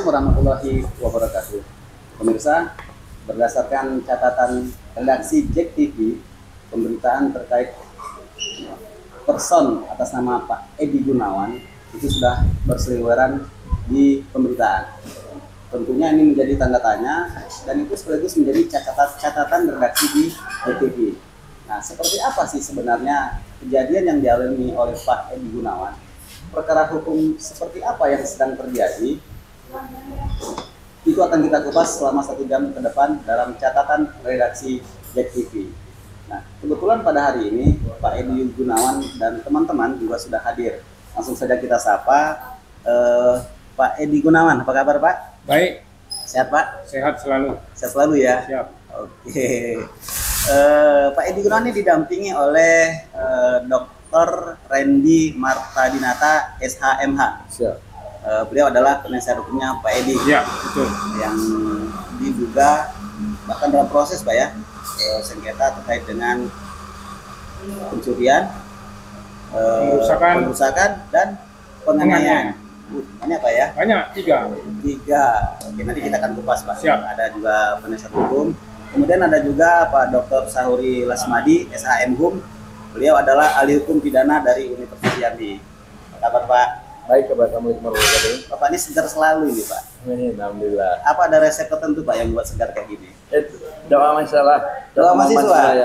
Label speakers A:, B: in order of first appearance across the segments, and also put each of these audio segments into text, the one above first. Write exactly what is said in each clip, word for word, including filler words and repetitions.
A: warahmatullahi wabarakatuh. Pemirsa, berdasarkan catatan redaksi Jack T V, pemberitaan terkait person atas nama Pak Edi Gunawan itu sudah berseliweran di pemberitaan. Tentunya ini menjadi tanda tanya dan itu sekaligus menjadi catatan catatan redaksi di Jack T V. Nah, seperti apa sih sebenarnya kejadian yang dialami oleh Pak Edi Gunawan? Perkara hukum seperti apa yang sedang terjadi? Itu akan kita kupas selama satu jam ke depan dalam catatan redaksi Jack T V. Nah, kebetulan pada hari ini Pak Edi Gunawan dan teman-teman juga sudah hadir. Langsung saja kita sapa eh, Pak Edi Gunawan. Apa kabar, Pak?
B: Baik.
A: Sehat, Pak?
B: Sehat selalu.
A: Sehat selalu ya.
B: Siap.
A: Oke. Eh, Pak Edi Gunawan ini didampingi oleh eh, Dokter Randy Martadinata S H M H.
B: Siap.
A: Uh, beliau adalah penasihat hukumnya Pak Edi.
B: Ya, betul.
A: Yang diduga bahkan dalam proses, Pak ya, uh, sengketa terkait dengan pencurian, uh,
B: Pengerusakan.
A: pengerusakan dan penganiayaan. Uh, ini apa ya?
B: Banyak, tiga.
A: Tiga. Oke, nanti kita akan kupas, Pak.
B: Siap.
A: Ada juga penasihat hukum. Kemudian ada juga Pak Dokter Sahuri Lasmadi S H M Hum. Beliau adalah ahli hukum pidana dari Universitas Jambi. Apa kabar, Pak?
C: Baik, kabar kamu warahmatullahi.
A: Bapak ini segar selalu ini, Pak.
C: Amin, alhamdulillah.
A: Apa ada resep tertentu, Pak, yang buat segar kayak gini?
C: Eh, doa masalah.
A: Doa mahasiswa.
C: Ya.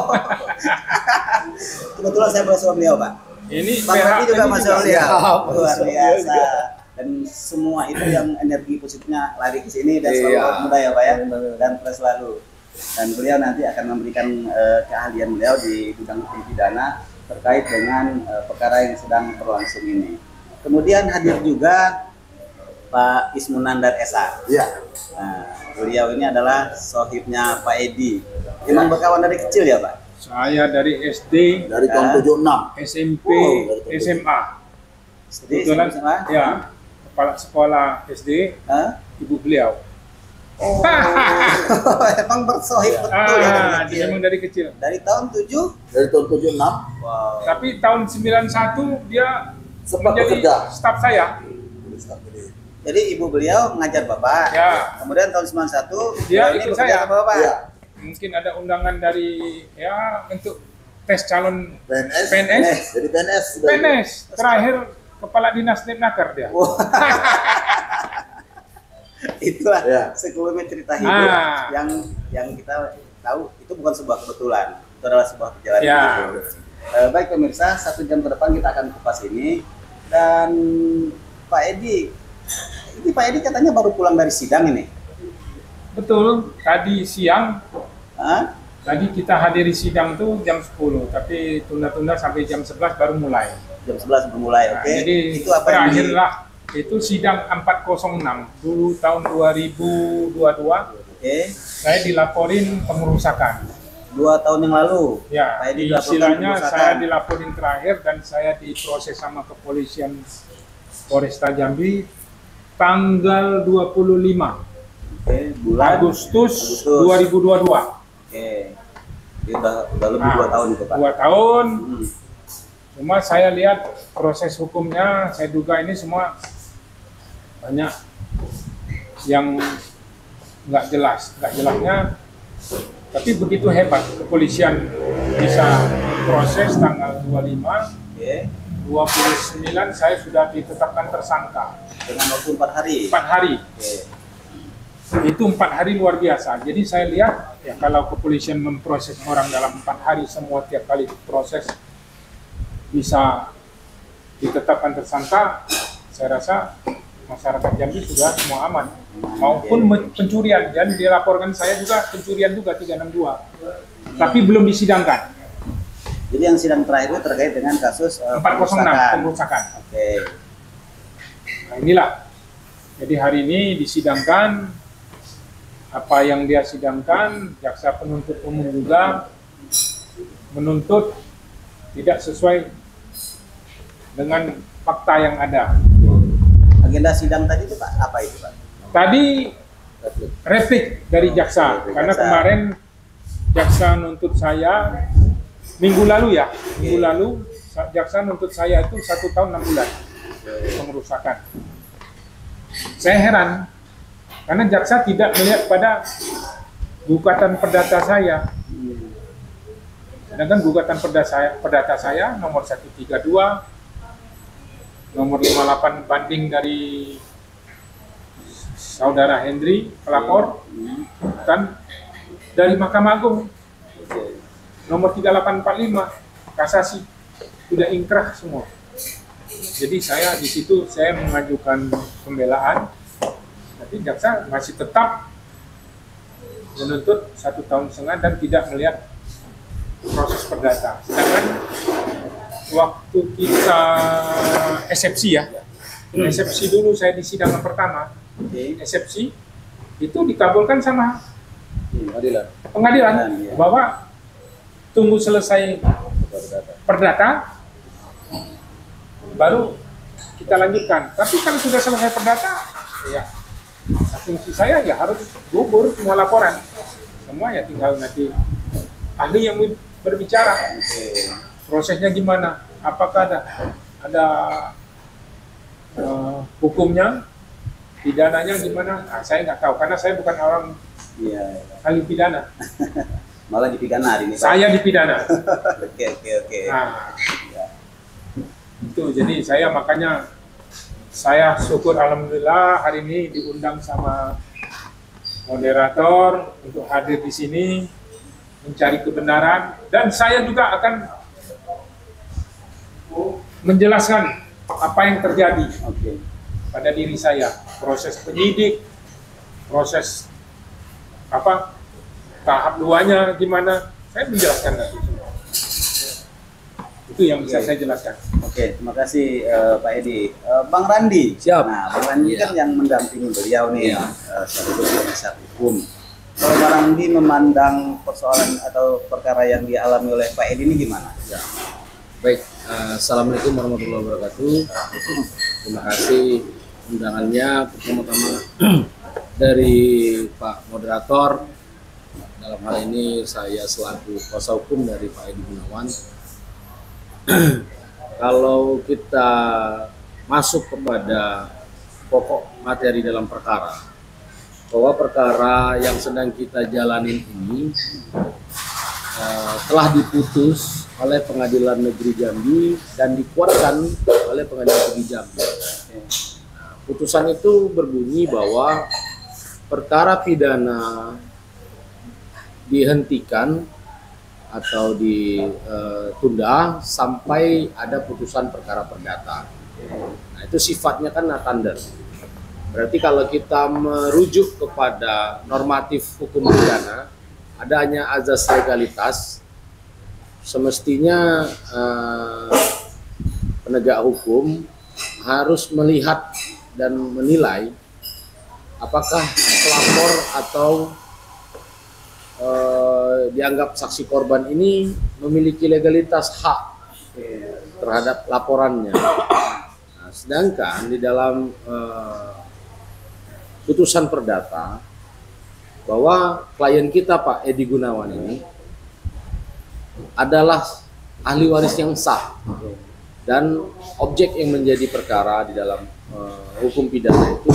A: Kebetulan saya bersama beliau, Pak.
B: Ini
A: Pak Edi juga masuk beliau.
C: Siap.
A: Luar biasa. Dan semua itu yang energi positifnya lari ke sini dan selalu
C: Iya.
A: muda ya, Pak ya.
C: Amin, amin.
A: Dan terus selalu. Dan beliau nanti akan memberikan uh, keahlian beliau di bidang hukum pidana terkait dengan uh, perkara yang sedang berlangsung ini. Kemudian hadir juga Pak Ismunandar S A.
C: Iya.
A: Nah, beliau ini adalah sohibnya Pak Edi. Memang berkawan dari kecil ya, Pak?
B: Saya dari S D,
C: Dari
A: Ah.
C: tahun tujuh puluh enam.
B: S M P,
A: Oh,
B: S M A.
A: Jadi
B: Kebetulan,
A: sama-sama?
B: ya, kepala sekolah S D,
A: Hah?
B: ibu beliau.
A: Oh, emang bersohib betul ya dari
B: Ah,
A: kecil.
B: dia memang dari kecil.
A: Dari tahun tujuh?
C: Dari tahun tujuh puluh enam
A: Wow.
B: Tapi tahun sembilan puluh satu dia
C: sempat
B: menjadi
C: bekerja.
B: staf saya.
A: Jadi ibu beliau mengajar Bapak.
B: Ya.
A: Kemudian tahun sembilan puluh satu
B: Dia
A: ini
B: ikut
A: bekerja
B: saya.
A: sama Bapak.
C: Iya.
B: Mungkin ada undangan dari ya untuk tes calon
C: P N S.
B: P N S.
C: Jadi P N S.
B: P N S terakhir kepala dinas Depnaker dia.
A: Wah. Itulah
C: Ya.
A: sekelumit cerita hidup
B: Ah.
A: yang yang kita tahu itu bukan sebuah kebetulan. Itu adalah sebuah perjalanan
B: Ya.
A: hidup. Eh, baik pemirsa, satu jam ke depan kita akan kupas ini. Dan Pak Edi, ini Pak Edi katanya baru pulang dari sidang ini.
B: Betul, tadi siang,
A: Hah?
B: tadi kita hadiri sidang tuh jam sepuluh, tapi tunda-tunda sampai jam sebelas baru mulai.
A: jam sebelas bermulai,
B: Nah,
A: oke.
B: jadi
A: Itu apa yang di-
B: terakhirlah, itu sidang empat nol enam, dulu tahun dua ribu dua puluh dua,
A: Oke.
B: saya dilaporin pengerusakan.
A: Dua tahun yang lalu,
B: Ya,
A: Pak Edi dilaporkan
B: istilahnya
A: pengerusakan.
B: saya dilaporin terakhir dan saya diproses sama kepolisian Polresta Jambi tanggal dua puluh lima
A: Oke, bulan
B: Agustus
A: Agustus.
B: dua ribu dua puluh dua.
A: Oke. Jadi udah, udah lebih
B: Nah,
A: dua tahun itu, Pak.
B: Dua tahun.
A: Hmm.
B: Cuma saya lihat proses hukumnya, saya duga ini semua banyak yang nggak jelas, nggak jelasnya. Tapi begitu hebat kepolisian bisa proses tanggal dua puluh lima,
A: Oke.
B: dua puluh sembilan saya sudah ditetapkan tersangka.
A: Dengan waktu empat hari.
B: Empat hari,
A: Oke.
B: itu empat hari luar biasa. Jadi saya lihat ya kalau kepolisian memproses orang dalam empat hari semua tiap kali proses bisa ditetapkan tersangka, saya rasa masyarakat Jambi sudah semua aman. Maupun me- pencurian, dan dilaporkan saya juga pencurian juga tiga enam dua, tapi belum disidangkan.
A: Jadi yang sidang terakhir itu terkait dengan kasus uh,
B: empat nol enam
A: pengerusakan.
B: pengerusakan.
A: Oke.
B: Nah inilah, jadi hari ini disidangkan, apa yang dia sidangkan, jaksa penuntut umum juga menuntut tidak sesuai dengan fakta yang ada.
A: Agenda sidang tadi itu, Pak, apa itu, Pak?
B: Tadi replik dari jaksa,
A: Replik
B: karena
A: jaksa.
B: kemarin jaksa nuntut saya minggu lalu ya, minggu lalu jaksa nuntut saya itu satu tahun enam bulan pengerusakan. saya heran karena jaksa tidak melihat pada gugatan perdata saya. Sedangkan gugatan perdata saya, perdata saya nomor seratus tiga puluh dua, nomor lima puluh delapan banding dari saudara Hendri pelapor, dan dari Mahkamah Agung nomor tiga delapan empat lima kasasi sudah ingkrah semua. Jadi saya di situ saya mengajukan pembelaan, tapi jaksa masih tetap menuntut satu tahun setengah dan tidak melihat proses perdata. Sedangkan waktu kita eksepsi ya, eksepsi dulu saya di sidangan pertama, eksepsi itu dikabulkan sama
A: Pengadilan.
B: pengadilan
A: Iya.
B: bahwa tunggu selesai perdata baru kita lanjutkan. Tapi kalau sudah selesai perdata, ya asumsi saya ya harus gugur semua laporan. Semua ya tinggal nanti ahli yang berbicara. Prosesnya gimana? Apakah ada ada uh, hukumnya, pidananya gimana? Nah, saya nggak tahu karena saya bukan orang
A: Iya.
B: ahli pidana.
A: Malah dipidana hari ini, Pak.
B: Saya dipidana.
A: Oke, oke, oke.
B: Nah, itu jadi saya makanya saya syukur alhamdulillah hari ini diundang sama moderator untuk hadir di sini mencari kebenaran, dan saya juga akan menjelaskan apa yang terjadi
A: Oke.
B: pada diri saya, proses penyidik, proses apa tahap duanya gimana, saya menjelaskan nanti semua. Itu yang bisa
A: Oke.
B: saya jelaskan.
A: Oke, terima kasih eh, Pak Edi. Eh, Bang Randi.
C: Siap.
A: Nah, Bang Randi
C: Iya.
A: kan yang mendampingi beliau nih,
C: Iya.
A: eh, sebagai penasihat hukum. Kalau Bang Randi memandang persoalan atau perkara yang dialami oleh Pak Edi ini gimana?
C: Ya. Baik, eh, Assalamualaikum warahmatullahi wabarakatuh. Terima kasih undangannya pertama-tama dari Pak Moderator. Dalam hal ini saya selaku kuasa hukum dari Pak Edi Gunawan. Kalau kita masuk kepada pokok materi dalam perkara, bahwa perkara yang sedang kita jalanin ini uh, telah diputus oleh Pengadilan Negeri Jambi dan dikuatkan oleh Pengadilan Negeri Jambi. Nah, putusan itu berbunyi bahwa perkara pidana dihentikan atau ditunda sampai ada putusan perkara perdata. Nah, itu sifatnya kan natandar. Berarti kalau kita merujuk kepada normatif hukum pidana, adanya azas legalitas, semestinya eh, penegak hukum harus melihat dan menilai apakah pelapor atau eh, dianggap saksi korban ini memiliki legalitas hak terhadap laporannya. Nah, sedangkan di dalam eh, putusan perdata bahwa klien kita Pak Edi Gunawan ini adalah ahli waris yang sah dan objek yang menjadi perkara di dalam uh, hukum pidana itu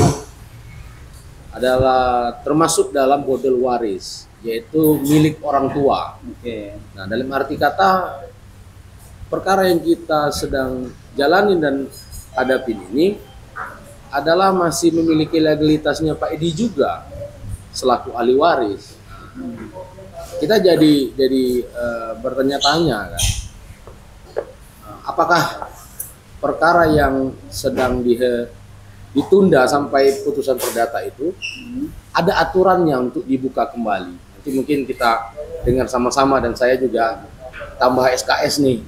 C: adalah termasuk dalam model waris, yaitu milik orang tua.
A: Oke.
C: Nah, dalam arti kata perkara yang kita sedang jalani dan hadapin ini adalah masih memiliki legalitasnya Pak Edi juga selaku ahli waris. Kita jadi jadi uh, bertanya-tanya kan, uh, apakah perkara yang sedang di, ditunda sampai putusan perdata itu ada aturannya untuk dibuka kembali? Nanti mungkin kita dengar sama-sama dan saya juga tambah S K S nih.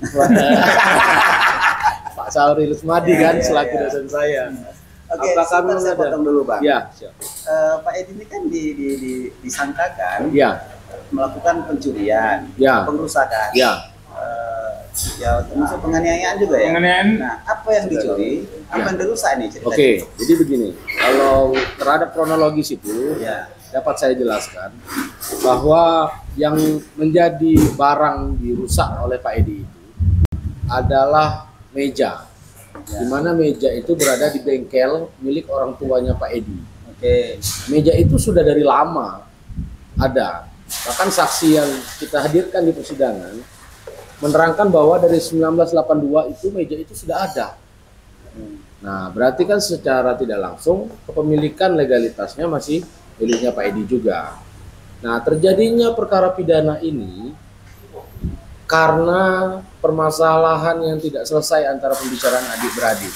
C: Pak Sauri Lusmadi
A: Ya,
C: kan
A: ya,
C: selaku
A: ya.
C: dosen saya.
A: Oke,
C: Apakah
A: sebentar
C: memang
A: saya
C: ada?
A: potong dulu, Bang.
C: Ya, siap.
A: Eh, Pak Edi ini kan di, di, di, disangkakan
C: Ya,
A: melakukan pencurian,
C: Ya.
A: pengrusakan,
C: ya.
A: eh, ya termasuk penganiayaan juga ya.
B: Penganiayaan.
A: Nah, apa yang dicuri, apa
C: Ya.
A: yang dirusak nih ceritanya?
C: Oke, jadi begini. Kalau terhadap kronologis itu,
A: Ya.
C: dapat saya jelaskan bahwa yang menjadi barang dirusak oleh Pak Edi itu adalah meja. di mana meja itu berada di bengkel milik orang tuanya Pak Edi.
A: Oke.
C: Meja itu sudah dari lama ada. Bahkan saksi yang kita hadirkan di persidangan menerangkan bahwa dari seribu sembilan ratus delapan puluh dua itu meja itu sudah ada. Nah, berarti kan secara tidak langsung kepemilikan legalitasnya masih miliknya Pak Edi juga. Nah, terjadinya perkara pidana ini karena permasalahan yang tidak selesai antara pembicaraan adik-beradik.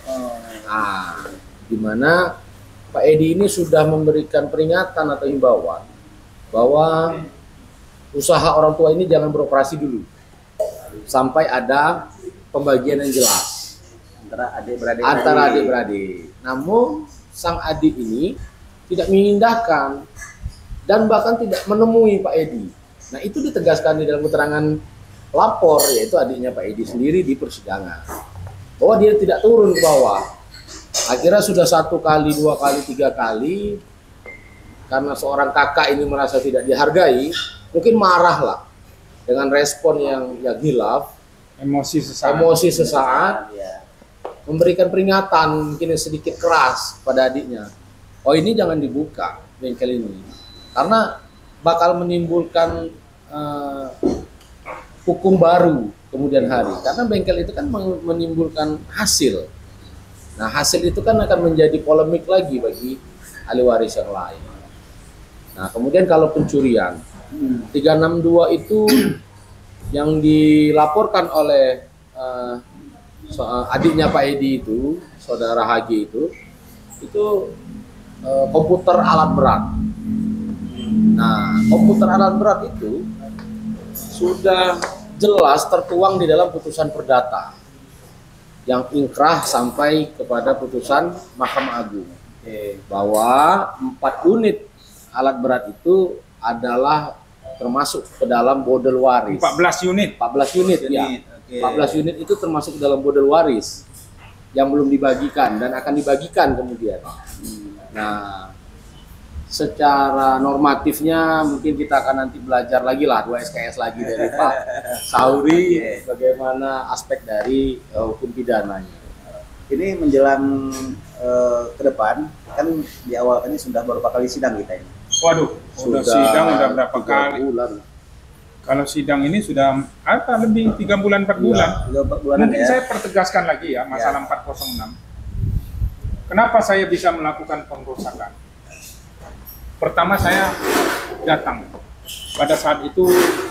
C: Nah, di mana Pak Edi ini sudah memberikan peringatan atau himbauan bahwa usaha orang tua ini jangan beroperasi dulu sampai ada pembagian yang jelas
A: Antara adik-beradik.
C: antara adik-beradik. Namun sang adik ini tidak mengindahkan dan bahkan tidak menemui Pak Edi. Nah, itu ditegaskan di dalam keterangan lapor, yaitu adiknya Pak Edi sendiri di persidangan, bahwa dia tidak turun ke bawah. Akhirnya sudah satu kali, dua kali, tiga kali, karena seorang kakak ini merasa tidak dihargai, mungkin marah lah dengan respon yang yang hilaf,
B: Emosi sesaat.
C: emosi sesaat,
A: Ya.
C: memberikan peringatan mungkin yang sedikit keras pada adiknya. Oh, ini jangan dibuka bengkel ini, karena bakal menimbulkan uh, hukum baru kemudian hari. Karena bengkel itu kan menimbulkan hasil. Nah, hasil itu kan akan menjadi polemik lagi bagi ahli waris yang lain. Nah, kemudian kalau pencurian, tiga enam dua itu yang dilaporkan oleh uh, so, uh, adiknya Pak Edi itu, saudara H G itu, itu uh, komputer alat berat. Nah, komputer alat berat itu sudah jelas tertuang di dalam putusan perdata yang ingkrah sampai kepada putusan Mahkamah Agung.
A: Oke.
C: Bahwa empat unit alat berat itu adalah termasuk ke dalam bodel waris.
B: empat belas unit.
C: empat belas unit, ya.
A: Oke.
C: empat belas unit itu termasuk ke dalam bodel waris yang belum dibagikan dan akan dibagikan kemudian. Nah, secara normatifnya mungkin kita akan nanti belajar lagi lah dua S K S lagi dari Pak Sauri bagaimana aspek dari uh, hukum pidananya.
A: Ini menjelang eh, ke depan, kan di awal ini sudah beberapa kali sidang kita ini.
B: Waduh, udah sidang udah berapa
C: tiga
B: kali?
C: bulan.
B: Kalau sidang ini sudah apa lebih tiga bulan empat bulan.
A: Tiga empat bulanan
B: Mungkin
A: ya.
B: saya pertegaskan lagi ya masalah empat nol enam. Kenapa saya bisa melakukan pengrusakan? Pertama, saya datang pada saat itu,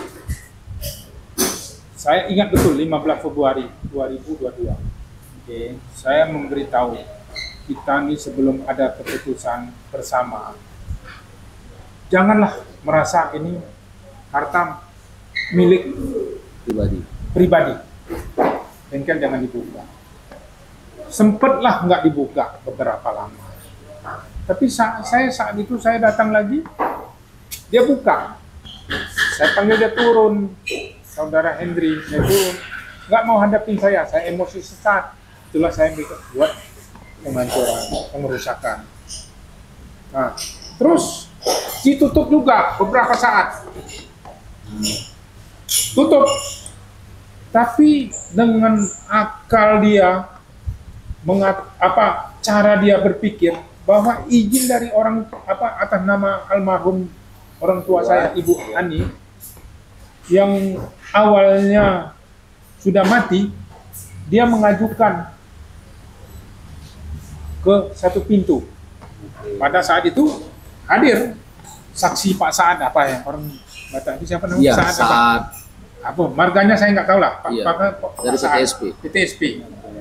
B: saya ingat betul lima belas Februari dua ribu dua puluh dua.
A: Oke.
B: Saya memberitahu kita ini sebelum ada keputusan bersama, janganlah merasa ini harta milik
C: Pribadi.
B: pribadi. Bengkel jangan dibuka. Sempatlah nggak dibuka beberapa lama. Tapi sa saya saat itu saya datang lagi, dia buka. Saya panggil dia turun, saudara Hendri, dia turun. Nggak mau hadapin saya, saya emosi sesaat. Itulah saya buat penghancuran, pengerusakan. Nah, terus ditutup juga beberapa saat. Tutup. Tapi dengan akal dia, mengat, apa cara dia berpikir bahwa izin dari orang apa atas nama almarhum orang tua saya Ibu Ani yang awalnya sudah mati, dia mengajukan ke satu pintu. Pada saat itu hadir saksi Pak Saad apa ya orang Batak itu siapa namanya?
C: Iya,
B: Saad apa?
C: saat
B: Apa? Marganya saya nggak tahu lah. Pak,
C: Iya,
B: Pak, Pak,
C: dari
B: Saad,
C: P T S P.
B: P T S P.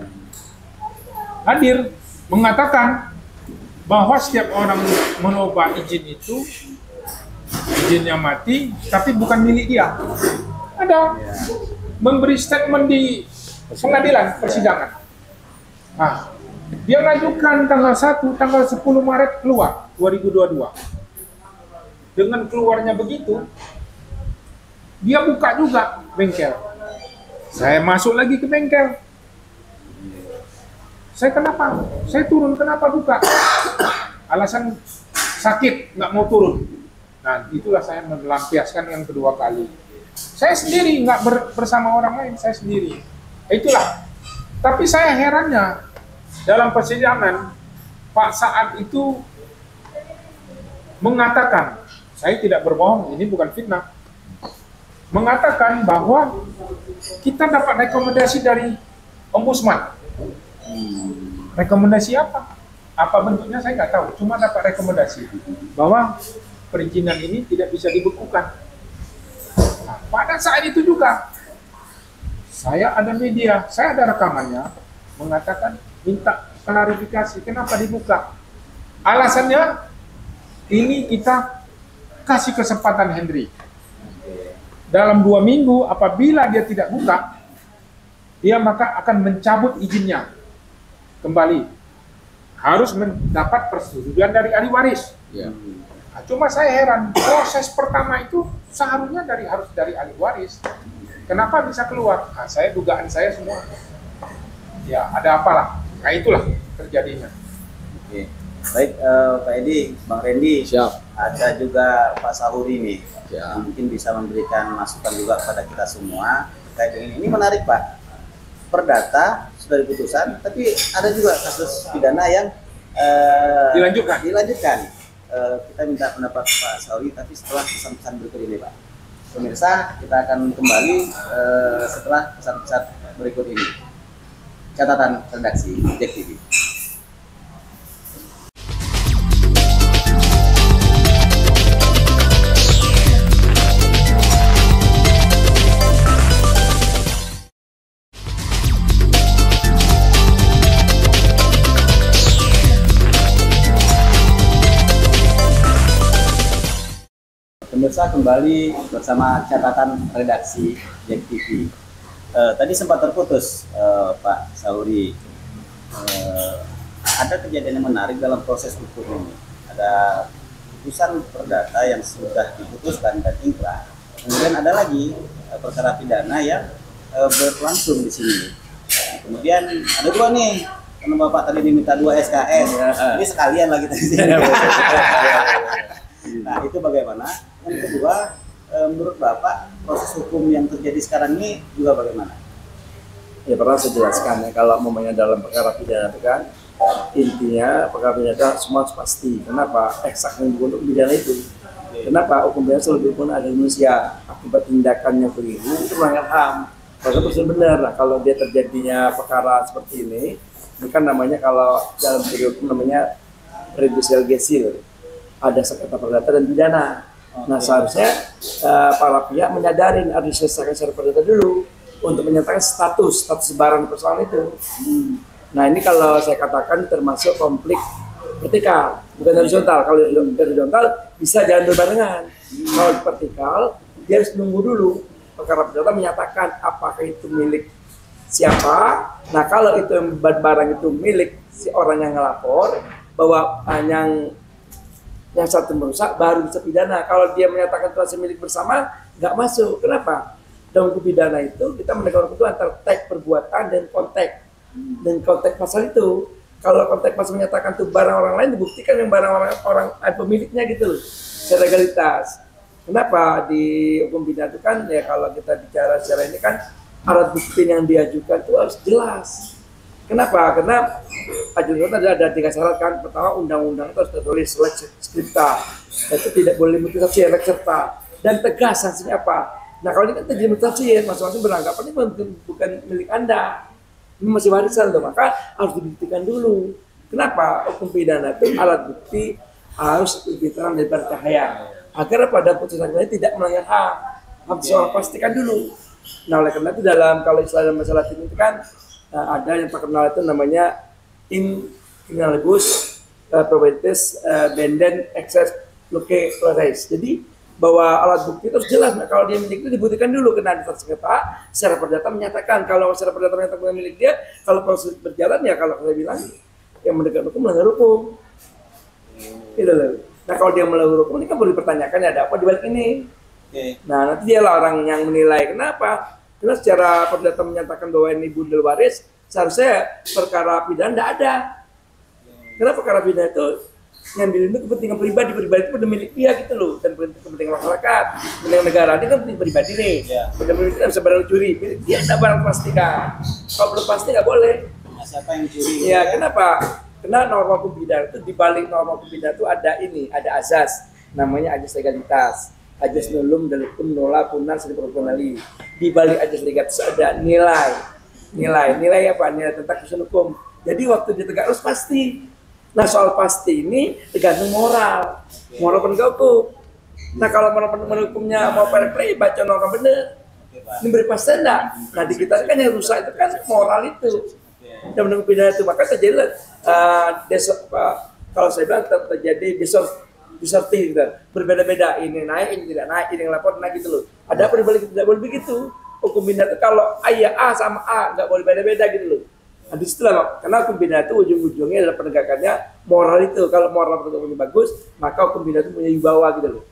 B: Hadir mengatakan bahwa setiap orang menolak izin itu izinnya mati, tapi bukan milik dia. Ada memberi statement di pengadilan persidangan. Nah, dia ngajukan tanggal satu, tanggal sepuluh Maret keluar dua ribu dua puluh dua. Dengan keluarnya begitu, dia buka juga bengkel. Saya masuk lagi ke bengkel. Saya kenapa? Saya turun, kenapa buka? Alasan sakit, nggak mau turun. Nah, itulah saya melampiaskan yang kedua kali. Saya sendiri, nggak ber, bersama orang lain, saya sendiri. Itulah Tapi saya herannya dalam persidangan Pak Saad itu mengatakan, saya tidak berbohong, ini bukan fitnah, mengatakan bahwa kita dapat rekomendasi dari Ombudsman. Rekomendasi apa? Apa bentuknya saya nggak tahu, cuma dapat rekomendasi bahwa perizinan ini tidak bisa dibekukan. Nah, pada saat itu juga saya ada media, saya ada rekamannya mengatakan minta klarifikasi kenapa dibuka. Alasannya ini kita kasih kesempatan Henry dalam dua minggu, apabila dia tidak buka, dia maka akan mencabut izinnya kembali, harus mendapat persetujuan dari ahli waris.
C: Ya.
B: Nah, cuma saya heran, proses pertama itu seharusnya dari harus dari ahli waris. Kenapa bisa keluar? Nah, saya dugaan saya semua, ya ada apalah. Nah itulah terjadinya.
A: Oke. Baik, uh, Pak Edi, Bang Randy,
C: Siap.
A: ada juga Pak Sahuri nih,
C: Siap.
A: yang mungkin bisa memberikan masukan juga kepada kita semua terkait dengan ini. Ini menarik Pak, perdata sudah diputusan, tapi ada juga kasus pidana yang uh,
B: Dilanjutkan.
A: Dilanjutkan. Uh, kita minta pendapat Pak Sahuri, tapi setelah pesan-pesan berikut ini Pak. Pemirsa, kita akan kembali uh, setelah pesan-pesan berikut ini. Catatan redaksi Jack T V. Pemirsa, kembali bersama catatan redaksi Jack T V. Uh, tadi sempat terputus uh, Pak Sahuri. Uh, ada kejadian yang menarik dalam proses hukum ini. Ada putusan perdata yang sudah diputuskan dan ingkrah. Kemudian ada lagi uh, perkara pidana yang uh, berlangsung di sini. Kemudian ada dua nih, karena Bapak tadi diminta dua S K S. Ini sekalian lagi tadi. Nah, itu bagaimana? Yang kedua, e, menurut Bapak, proses hukum yang terjadi sekarang ini juga bagaimana?
D: Ya, pernah saya jelaskan ya, kalau momennya dalam perkara pidana itu kan, intinya perkara pidana semua harus pasti. Kenapa? Eksak untuk pidana itu. Kenapa? Hukum pidana selalu pun ada manusia. Akibat tindakannya keliru, itu melanggar H A M. Maka itu benar. Nah, kalau dia terjadinya perkara seperti ini, ini kan namanya kalau dalam teori hukum namanya redusial gesil. Ada sengketa perdata dan pidana. Nah, seharusnya uh, para pihak menyadari harus diselesaikan secara perdata dulu untuk menyatakan status status sebaran persoalan itu. Hmm. Nah, ini kalau saya katakan termasuk konflik vertikal, bukan horizontal. Kalau horizontal bisa jalan berbarengan. Hmm. Kalau vertikal, dia harus menunggu dulu perkara perdata menyatakan apakah itu milik siapa. Nah, kalau itu barang itu milik si orang yang ngelapor, bahwa uh, yang yang satu merusak baru bisa pidana. Kalau dia menyatakan itu milik bersama, nggak masuk. Kenapa? Dalam hukum pidana itu kita menegakkan itu antara teks perbuatan dan konteks. Dan konteks pasal itu, kalau konteks pasal menyatakan itu barang orang lain, dibuktikan yang barang orang orang pemiliknya gitu, secara legalitas. Kenapa di hukum pidana itu kan ya, kalau kita bicara secara ini kan alat bukti yang diajukan itu harus jelas. Kenapa? Karena ajudan ada, ada tiga syarat kan. Pertama, undang-undang itu harus tertulis lex scripta, itu tidak boleh multitafsir, lex serta, dan tegas sanksinya apa. Nah, kalau ini kan terjadi multitafsir, masing-masing beranggapan ini bukan, bukan milik Anda, ini masih warisan loh, maka harus dibuktikan dulu. Kenapa? Hukum pidana itu alat bukti harus lebih terang daripada cahaya, agar pada putusan ini tidak melanggar H A M. Harus yeah. pastikan dulu. Nah, oleh karena itu dalam kalau istilah dalam masalah ini kan Nah, ada yang terkenal itu namanya in criminalibus uh, probatis uh, benden excess loce claris. Jadi bahwa alat bukti itu harus jelas. Nah, kalau dia milik itu dibuktikan dulu kena sengketa secara perdata menyatakan. Kalau secara perdata menyatakan milik dia, kalau proses berjalan ya kalau saya bilang yang menegakkan hukum melanggar hukum. Gitu loh. Nah, kalau dia melanggar hukum ini kan boleh dipertanyakan ya ada apa di balik ini. Okay. Nah, nanti dialah orang yang menilai kenapa. Karena secara perdata menyatakan bahwa ini bundel waris, seharusnya perkara pidana tidak ada. Karena perkara pidana itu ngambil itu kepentingan pribadi, pribadi itu udah milik dia gitu loh, dan kepentingan masyarakat, kepentingan negara ini kan kepentingan pribadi nih,
A: Ya.
D: kepentingan pribadi tidak bisa barang curi, dia ada barang pasti kan, kalau belum pasti nggak boleh.
A: Nah, siapa yang curi?
D: Ya kenapa? Karena norma hukum pidana itu di balik norma hukum pidana itu ada ini, ada azas, namanya azas legalitas, azas nulum dalikum nola punan seri proporsionali. Di balik azas legalitas ada nilai, nilai, nilai apa? Nilai tentang keputusan hukum. Jadi waktu ditegak harus pasti. Nah soal pasti ini tergantung moral, moral penegak hukum. Nah kalau moral penegak hukumnya mau play baca norma bener, ini beri pasti enggak? Nah di kita kan yang rusak itu kan moral itu. Dan menunggu pidana itu maka terjadi uh, desor, uh, kalau saya bilang ter terjadi desor disorti gitu. Berbeda-beda, ini naik, ini tidak naik, ini lapor naik gitu loh. Ada apa dibalik tidak boleh begitu. Hukum pidana itu kalau ayah A sama A nggak boleh beda-beda gitu loh. Nah, di situ lah, karena hukum pidana itu ujung-ujungnya adalah penegakannya moral itu. Kalau moral penegakannya bagus, maka hukum pidana itu punya wibawa gitu loh.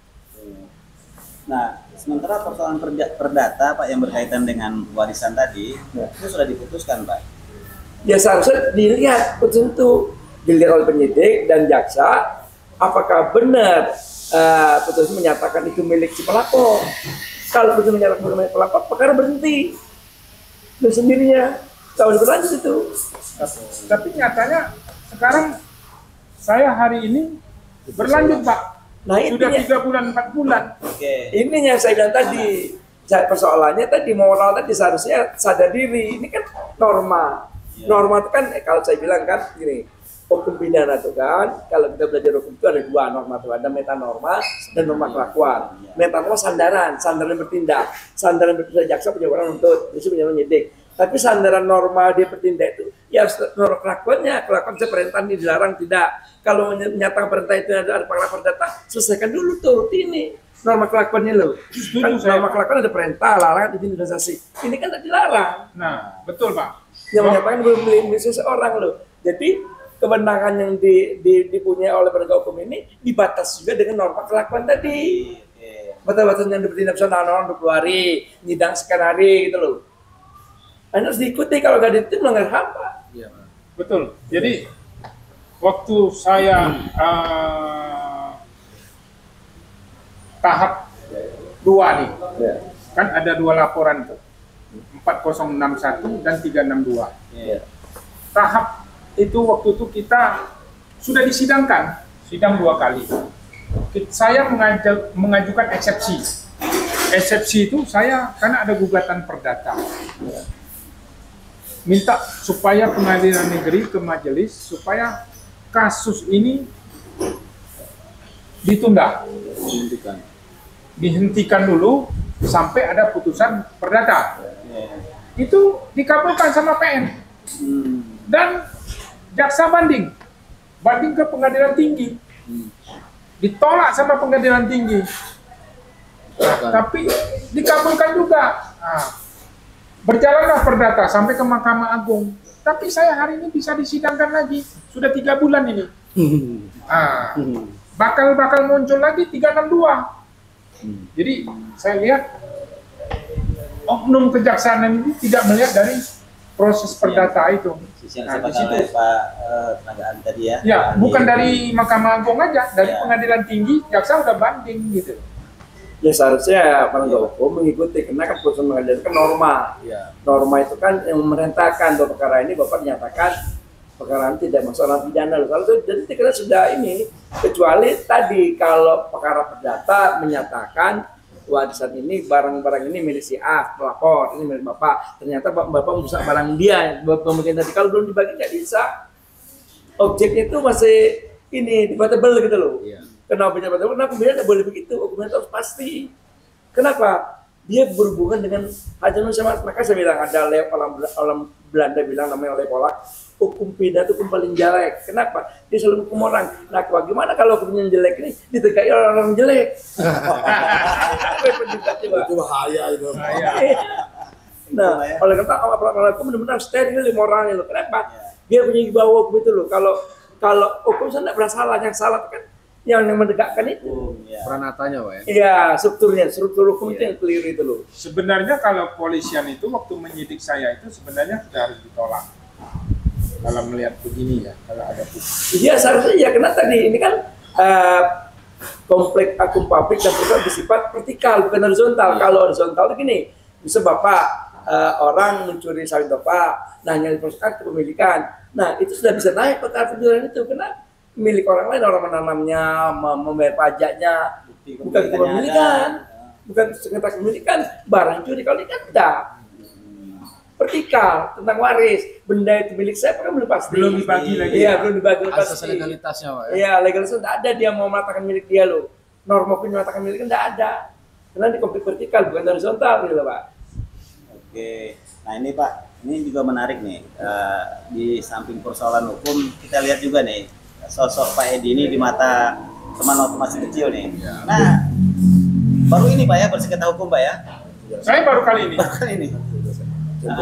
A: Nah, sementara persoalan perda- perdata Pak yang berkaitan dengan warisan tadi
D: Ya.
A: itu sudah diputuskan Pak.
D: Ya seharusnya dilihat putusan itu, dilihat oleh penyidik dan jaksa apakah benar uh, putusan menyatakan itu milik si pelapor. Kalau putusan menyatakan milik pelapor, perkara berhenti dengan sendirinya. Kalau berlanjut itu.
B: Tapi nyatanya sekarang saya hari ini berlanjut Pak.
D: Nah
B: Sudah
D: intinya,
B: tiga bulan, empat bulan.
A: Oke.
D: ini yang saya bilang tadi. Saya- Persoalannya tadi moral tadi seharusnya sadar diri. Ini kan norma.
A: Ya.
D: Norma itu kan eh, kalau saya bilang kan gini. Hukum pidana itu kan, kalau kita belajar hukum itu ada dua norma tuh, ada metanorma dan norma kelakuan. Metanorma sandaran, sandaran bertindak, sandaran bertindak jaksa punya orang untuk, itu punya penyidik. Tapi sandaran norma dia bertindak itu, ya harus norma kelakuannya, kelakuan saya perintah ini dilarang tidak. Kalau menyatakan perintah itu ada paragraf perdata, selesaikan dulu tuh ini norma kelakuannya loh. Kan
B: saya,
D: norma
B: Pak.
D: kelakuan ada perintah, larangan, izin, dan sanksi. Ini kan tidak dilarang.
B: Nah, betul Pak.
D: Yang menyatakan belum melindungi seseorang loh. Jadi kewenangan yang di, di, dipunyai oleh penegak hukum ini dibatasi juga dengan norma kelakuan tadi.
A: Oke.
D: Batas-batas yang bertindak bisa nahan dua puluh hari, nyidang sekian hari gitu loh. Anda harus diikuti, kalau nggak diikuti melanggar H A M Pak.
C: Iya.
B: Betul. Jadi waktu saya uh, tahap dua nih, kan ada dua laporan tuh, empat nol enam satu dan tiga enam dua.
A: Oke.
B: Tahap itu waktu itu kita sudah disidangkan, sidang dua kali. Saya mengaju- mengajukan eksepsi. Eksepsi itu saya karena ada gugatan perdata. Minta supaya pengadilan negeri ke majelis supaya kasus ini ditunda,
C: Dihentikan.
B: dihentikan dulu sampai ada putusan perdata.
A: Oke.
B: Itu dikabulkan sama P N
A: Hmm.
B: dan jaksa banding, banding ke pengadilan tinggi,
C: Hmm.
B: ditolak sama pengadilan tinggi,
C: Bukan.
B: tapi dikabulkan juga. Nah, berjalanlah perdata sampai ke Mahkamah Agung. Tapi saya hari ini bisa disidangkan lagi, sudah tiga bulan ini. Ah, bakal bakal muncul lagi tiga enam dua.
C: Hmm.
B: Jadi saya lihat oknum kejaksaan ini tidak melihat dari proses perdata itu.
A: Sisi yang
B: Nah,
A: saya
B: di situ.
A: oleh Pak eh, tenaga ahli tadi ya.
B: Ya,
A: Ahli.
B: bukan dari Mahkamah Agung aja, dari
A: Ya.
B: pengadilan tinggi, jaksa udah banding gitu.
D: Ya seharusnya penegak hukum mengikuti, karena kan putusan pengadilan itu kan norma.
C: Iya.
D: Norma itu kan yang memerintahkan bahwa perkara ini Bapak menyatakan perkara ini tidak masuk dalam pidana loh. Kalau itu jadi kita sudah ini, kecuali tadi kalau perkara perdata menyatakan warisan ini, barang-barang ini milik si A, pelapor, ini milik Bapak. Ternyata Bapak, Bapak merusak barang dia, Bapak mungkin tadi kalau belum dibagi nggak bisa. Objeknya itu masih ini debatable gitu loh.
C: Iya.
D: Kenapa debatable? Kenapa kemudian tidak boleh begitu? Hukumnya harus pasti. Kenapa? Dia berhubungan dengan hajat manusia. Maka saya bilang ada le- orang, orang Belanda bilang namanya Lepolak, hukum pidana itu hukum paling jelek. Kenapa? Dia selalu hukum orang. Nah, bagaimana kalau hukumnya jelek ini ditegaki orang-orang jelek?
C: Itu bahaya itu.
D: Nah, oleh karena orang hukum benar-benar steril moralnya loh. Kenapa? Dia punya wibawa hukum itu loh. Kalau kalau hukum saya tidak pernah salah, yang salah itu kan yang yang menegakkan itu.
A: Hukum, ya.
C: Peranatanya, Pak ya.
D: Iya, strukturnya, struktur hukum itu yang keliru itu loh.
B: Sebenarnya kalau polisian itu waktu menyidik saya itu sebenarnya sudah harus ditolak. kalau melihat begini ya, kalau ada
D: Iya seharusnya ya, karena tadi ini kan uh, komplek akun pabrik dan perusahaan bersifat vertikal bukan horizontal. Hmm. Kalau horizontal itu gini, bisa bapak uh, orang mencuri sawit bapak, nah yang diproseskan kepemilikan, nah itu sudah bisa naik ke taraf penjualan itu karena milik orang lain, orang menanamnya, mem membayar pajaknya, bukan kepemilikan, bukan sekitar kepemilikan, barang curi kalau ini kan tidak. Vertikal tentang waris, benda itu milik saya kan belum pasti.
B: Belum dibagi lagi.
D: Iya, belum dibagi
C: Asas
D: pasti.
C: legalitasnya, Pak.
D: Iya, legalitasnya tidak ada dia mau mengatakan milik dia loh. Norma pun mengatakan milik tidak ada. Karena di konflik vertikal bukan horizontal gitu loh, Pak.
A: Oke, nah ini Pak, ini juga menarik nih. Uh, di samping persoalan hukum, kita lihat juga nih sosok Pak Edi ini di mata teman waktu masih kecil nih. Nah, baru ini Pak ya bersengketa hukum Pak ya?
B: Saya baru kali ini.
A: Baru kali ini.
B: Baru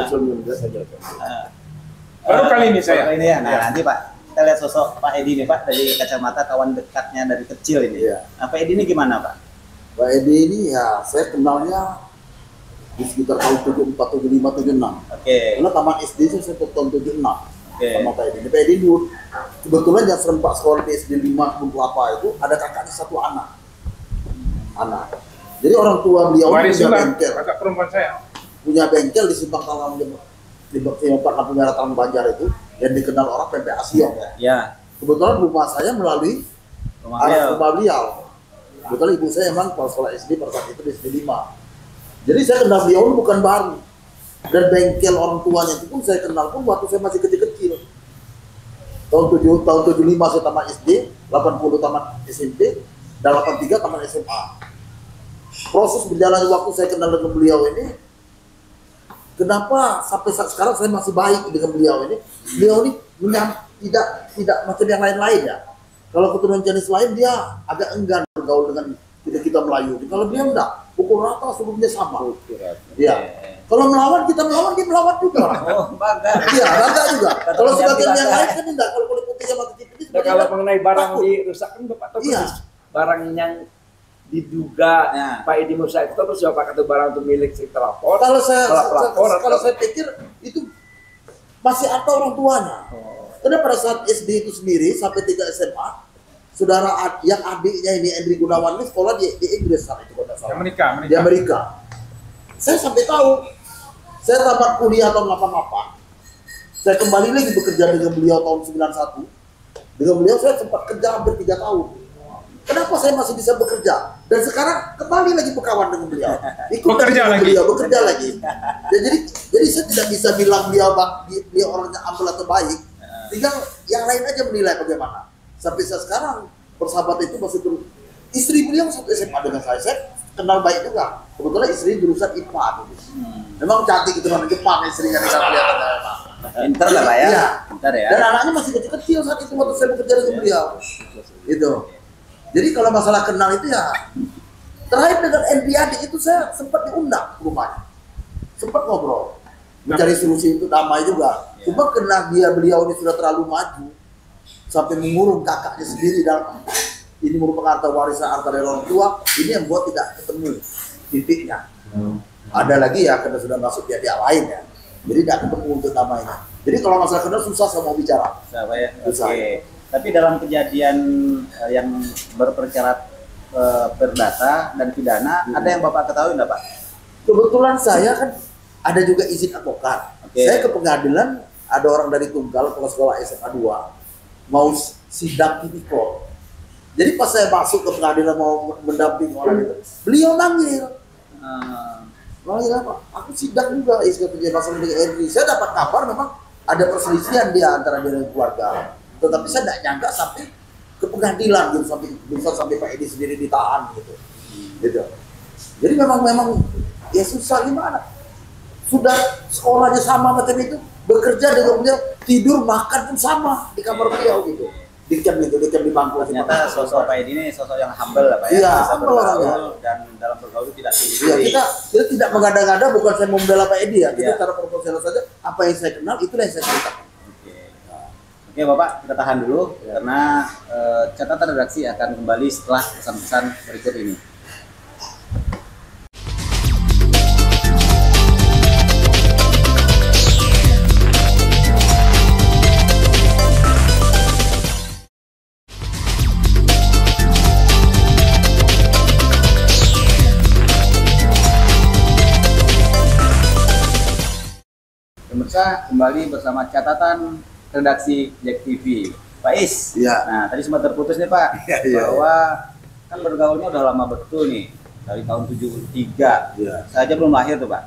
B: kali ini saya.
A: Baru kali ini ya. Nah nanti Pak, kita lihat sosok Pak Edi nih Pak dari kacamata kawan dekatnya dari kecil ini.
E: Iya.
A: Nah, Pak Edi ini gimana Pak?
E: Pak Edi ini ya saya kenalnya di sekitar tahun tujuh puluh empat, tujuh puluh lima, tujuh puluh enam.
A: Oke.
E: Karena tamat S D saya tahun tujuh puluh enam.
A: Oke.
E: Sama Pak Edi. Pak Edi dulu kebetulan yang serempak sekolah di S D lima puluh apa itu ada kakaknya satu anak. Anak. Jadi orang tua beliau
B: Waris
E: punya
B: juga,
E: bengkel.
B: kakak perempuan saya.
E: Punya bengkel di Simpang Talang di Simpang Lampu Merah Talang Banjar itu yang dikenal orang P P Asyong ya.
A: Ya.
E: Kebetulan rumah saya melalui
A: Rumah
E: arah
A: beliau.
E: rumah beliau. Kebetulan ibu saya emang kalau sekolah S D pada saat itu di S D lima. Jadi saya kenal beliau ini bukan baru. Dan bengkel orang tuanya itu pun saya kenal pun waktu saya masih kecil-kecil. Tahun tujuh tahun tujuh puluh lima saya tamat S D, delapan puluh tamat S M P, dan delapan puluh tiga tamat S M A. Proses berjalan waktu saya kenal dengan beliau ini, kenapa sampai saat sekarang saya masih baik dengan beliau ini? Beliau ini menyam, tidak tidak macam yang lain-lain ya. Kalau keturunan jenis lain dia agak enggan bergaul dengan kita kita Melayu. Kalau beliau enggak, pukul rata sebelumnya sama. Iya. Kalau melawan kita melawan dia melawan juga.
A: Oh, bangga.
E: Iya, bangga juga. Kalau sebagian yang
A: bangga.
E: lain kan enggak. Kalau kulit putih sama kecil putih.
D: Nah, kalau mengenai barang dirusak kan Bapak tahu
E: Iya.
D: persis. Barang yang diduga
A: Ya.
D: Pak Edi merusak itu terus siapa kata barang itu milik si terlapor.
E: Kalau saya
D: Kalau
E: saya-
D: pelapor
E: kalau
D: atau-
E: saya pikir itu masih ada orang tuanya. Karena pada saat S D itu sendiri sampai tiga S M A, saudara ad- yang adiknya ini Andri Gunawan ini sekolah di, di Inggris saat itu kalau tidak salah.
B: Yang menikah,
E: Di
B: menikah.
E: Amerika. Saya sampai tahu. Saya tamat kuliah tahun delapan puluh delapan. Saya kembali lagi bekerja dengan beliau tahun sembilan puluh satu. Dengan beliau saya sempat kerja hampir tiga tahun. Kenapa saya masih bisa bekerja? Dan sekarang kembali lagi berkawan dengan beliau. Ikut
B: Bekerja
E: dengan
B: lagi.
E: Beliau, bekerja lagi. Ya, jadi jadi saya tidak bisa bilang beliau bak- dia orangnya ampel atau baik. Tinggal yang lain aja menilai bagaimana. Sampai saat sekarang persahabatan itu masih terus. Istri beliau satu S M A dengan saya. Saya kenal baik juga. Kebetulan istri jurusan I P A dulu. Memang cantik itu orang Jepang istrinya di sana kelihatan.
A: Pinter lah Pak ya.
E: Iya.
A: Pinter ya.
E: Dan anaknya masih kecil-kecil saat itu waktu saya bekerja dengan beliau. Itu. Jadi kalau masalah kenal itu ya terakhir dengan N P adik itu saya sempat diundang ke rumahnya. Sempat ngobrol. Mencari solusi untuk damai juga.
A: Ya.
E: Cuma karena dia beliau ini sudah terlalu maju sampai mengurung kakaknya sendiri dalam ini merupakan harta warisan harta dari orang tua, ini yang buat tidak ketemu titiknya. Ada lagi ya karena sudah masuk pihak-pihak lain ya. Jadi tidak ketemu untuk damainya. Jadi kalau masalah kenal susah saya mau bicara.
A: Susah, Pak ya.
E: Susah.
A: Oke. Tapi dalam kejadian eh, yang berperkara eh, perdata dan pidana,
E: Hmm.
A: ada yang Bapak ketahui nggak Pak?
E: Kebetulan saya kan ada juga izin advokat.
A: Oke.
E: Saya ke pengadilan, ada orang dari Tunggal kalau sekolah S M A dua mau sidang tipikor. Jadi pas saya masuk ke pengadilan mau mendampingi orang itu, beliau manggil.
A: Eh,
E: Manggil apa? Aku sidang juga S K P J masalah dengan Henry. Saya dapat kabar memang ada perselisihan dia antara dia dan keluarga. Tetapi saya tidak nyangka sampai ke pengadilan gitu, sampai bisa sampai Pak Edi sendiri ditahan gitu. Gitu. Jadi memang memang ya susah gimana? Sudah sekolahnya sama macam itu, bekerja dengan beliau, tidur makan pun sama di kamar beliau gitu. Di camp gitu, di camp di bangku.
A: ternyata sosok Pak Edi ini sosok yang humble lah Pak ya.
E: Iya,
A: Bisa
E: humble
A: bergaul
E: orangnya.
A: dan dalam bergaul tidak
E: Iya,
A: tinggi.
E: kita kita tidak mengada-ngada, bukan saya membela Pak Edi ya. Kita
A: Iya.
E: cara proporsional saja. Apa yang saya kenal itulah yang saya ceritakan.
A: Oke. Oke Bapak, kita tahan dulu karena eh, catatan redaksi akan kembali setelah pesan-pesan berikut ini. Pemirsa, kembali bersama catatan redaksi Jack T V. Pak Is,
E: Iya.
A: nah tadi sempat terputus nih Pak,
E: Iya, iya,
A: bahwa kan bergaulnya udah lama betul nih, dari tahun tujuh puluh tiga.
E: Iya.
A: Saya aja belum lahir tuh Pak.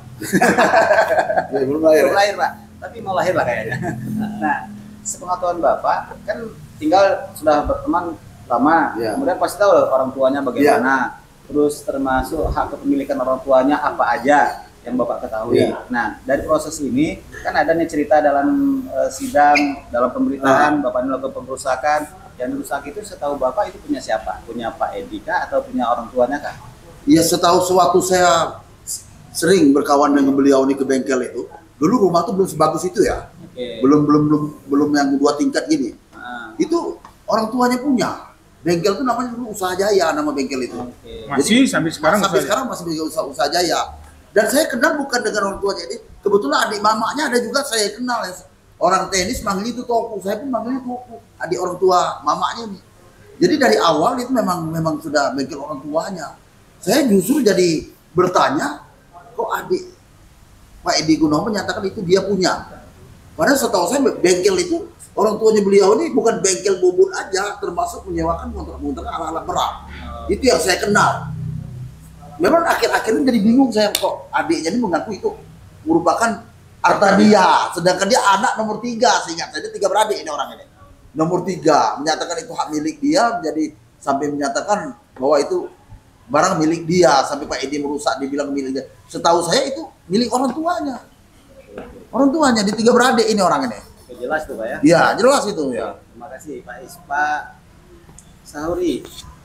E: Ya, belum lahir.
A: Belum lahir Pak, tapi mau lahir lah kayaknya. Nah, sepengetahuan Bapak, kan tinggal sudah berteman lama,
E: Iya.
A: kemudian pasti tahu orang tuanya bagaimana, terus termasuk hak kepemilikan orang tuanya apa aja yang Bapak ketahui.
E: Iya.
A: Nah, dari proses ini kan ada nih cerita dalam uh, sidang, dalam pemberitaan, Bapak ini melakukan pengrusakan. Yang dirusak itu setahu Bapak itu punya siapa? Punya Pak Edi kah atau punya orang tuanya kah?
E: Ya setahu sewaktu saya sering berkawan dengan beliau ini ke bengkel itu, dulu rumah tuh belum sebagus itu ya.
A: Oke.
E: Belum belum belum belum yang dua tingkat gini.
A: Ah,
E: Itu orang tuanya punya. Bengkel itu namanya dulu Usaha Jaya, nama bengkel itu.
A: oke.
B: Masih sampai sekarang
E: Sampai
B: usaha-
E: sekarang masih bengkel usaha, usaha Jaya. Dan saya kenal bukan dengan orang tuanya ini. Kebetulan adik mamanya ada juga saya kenal. Ya. Orang tenis manggil itu Toku, saya pun manggilnya Toku. Adik orang tua mamanya nih. Jadi dari awal itu memang memang sudah bengkel orang tuanya. Saya justru jadi bertanya, kok adik Pak Edi Gunawan menyatakan itu dia punya. Padahal setahu saya bengkel itu orang tuanya beliau ini bukan bengkel bubur aja, termasuk menyewakan kontrak-kontrak alat-alat berat. Itu yang saya kenal. Memang akhir-akhir ini jadi bingung saya kok adiknya ini mengaku itu merupakan harta dia, sedangkan dia anak nomor tiga, seingat saya tiga beradik ini orang ini. Nomor tiga menyatakan itu hak milik dia, jadi sampai menyatakan bahwa itu barang milik dia, sampai Pak Edi merusak dibilang milik dia. Setahu saya itu milik orang tuanya, orang tuanya di tiga beradik ini orang ini.
A: Oke, jelas tuh Pak ya.
E: Ya jelas itu ya.
A: Terima kasih Pak Is. Pak Sahuri,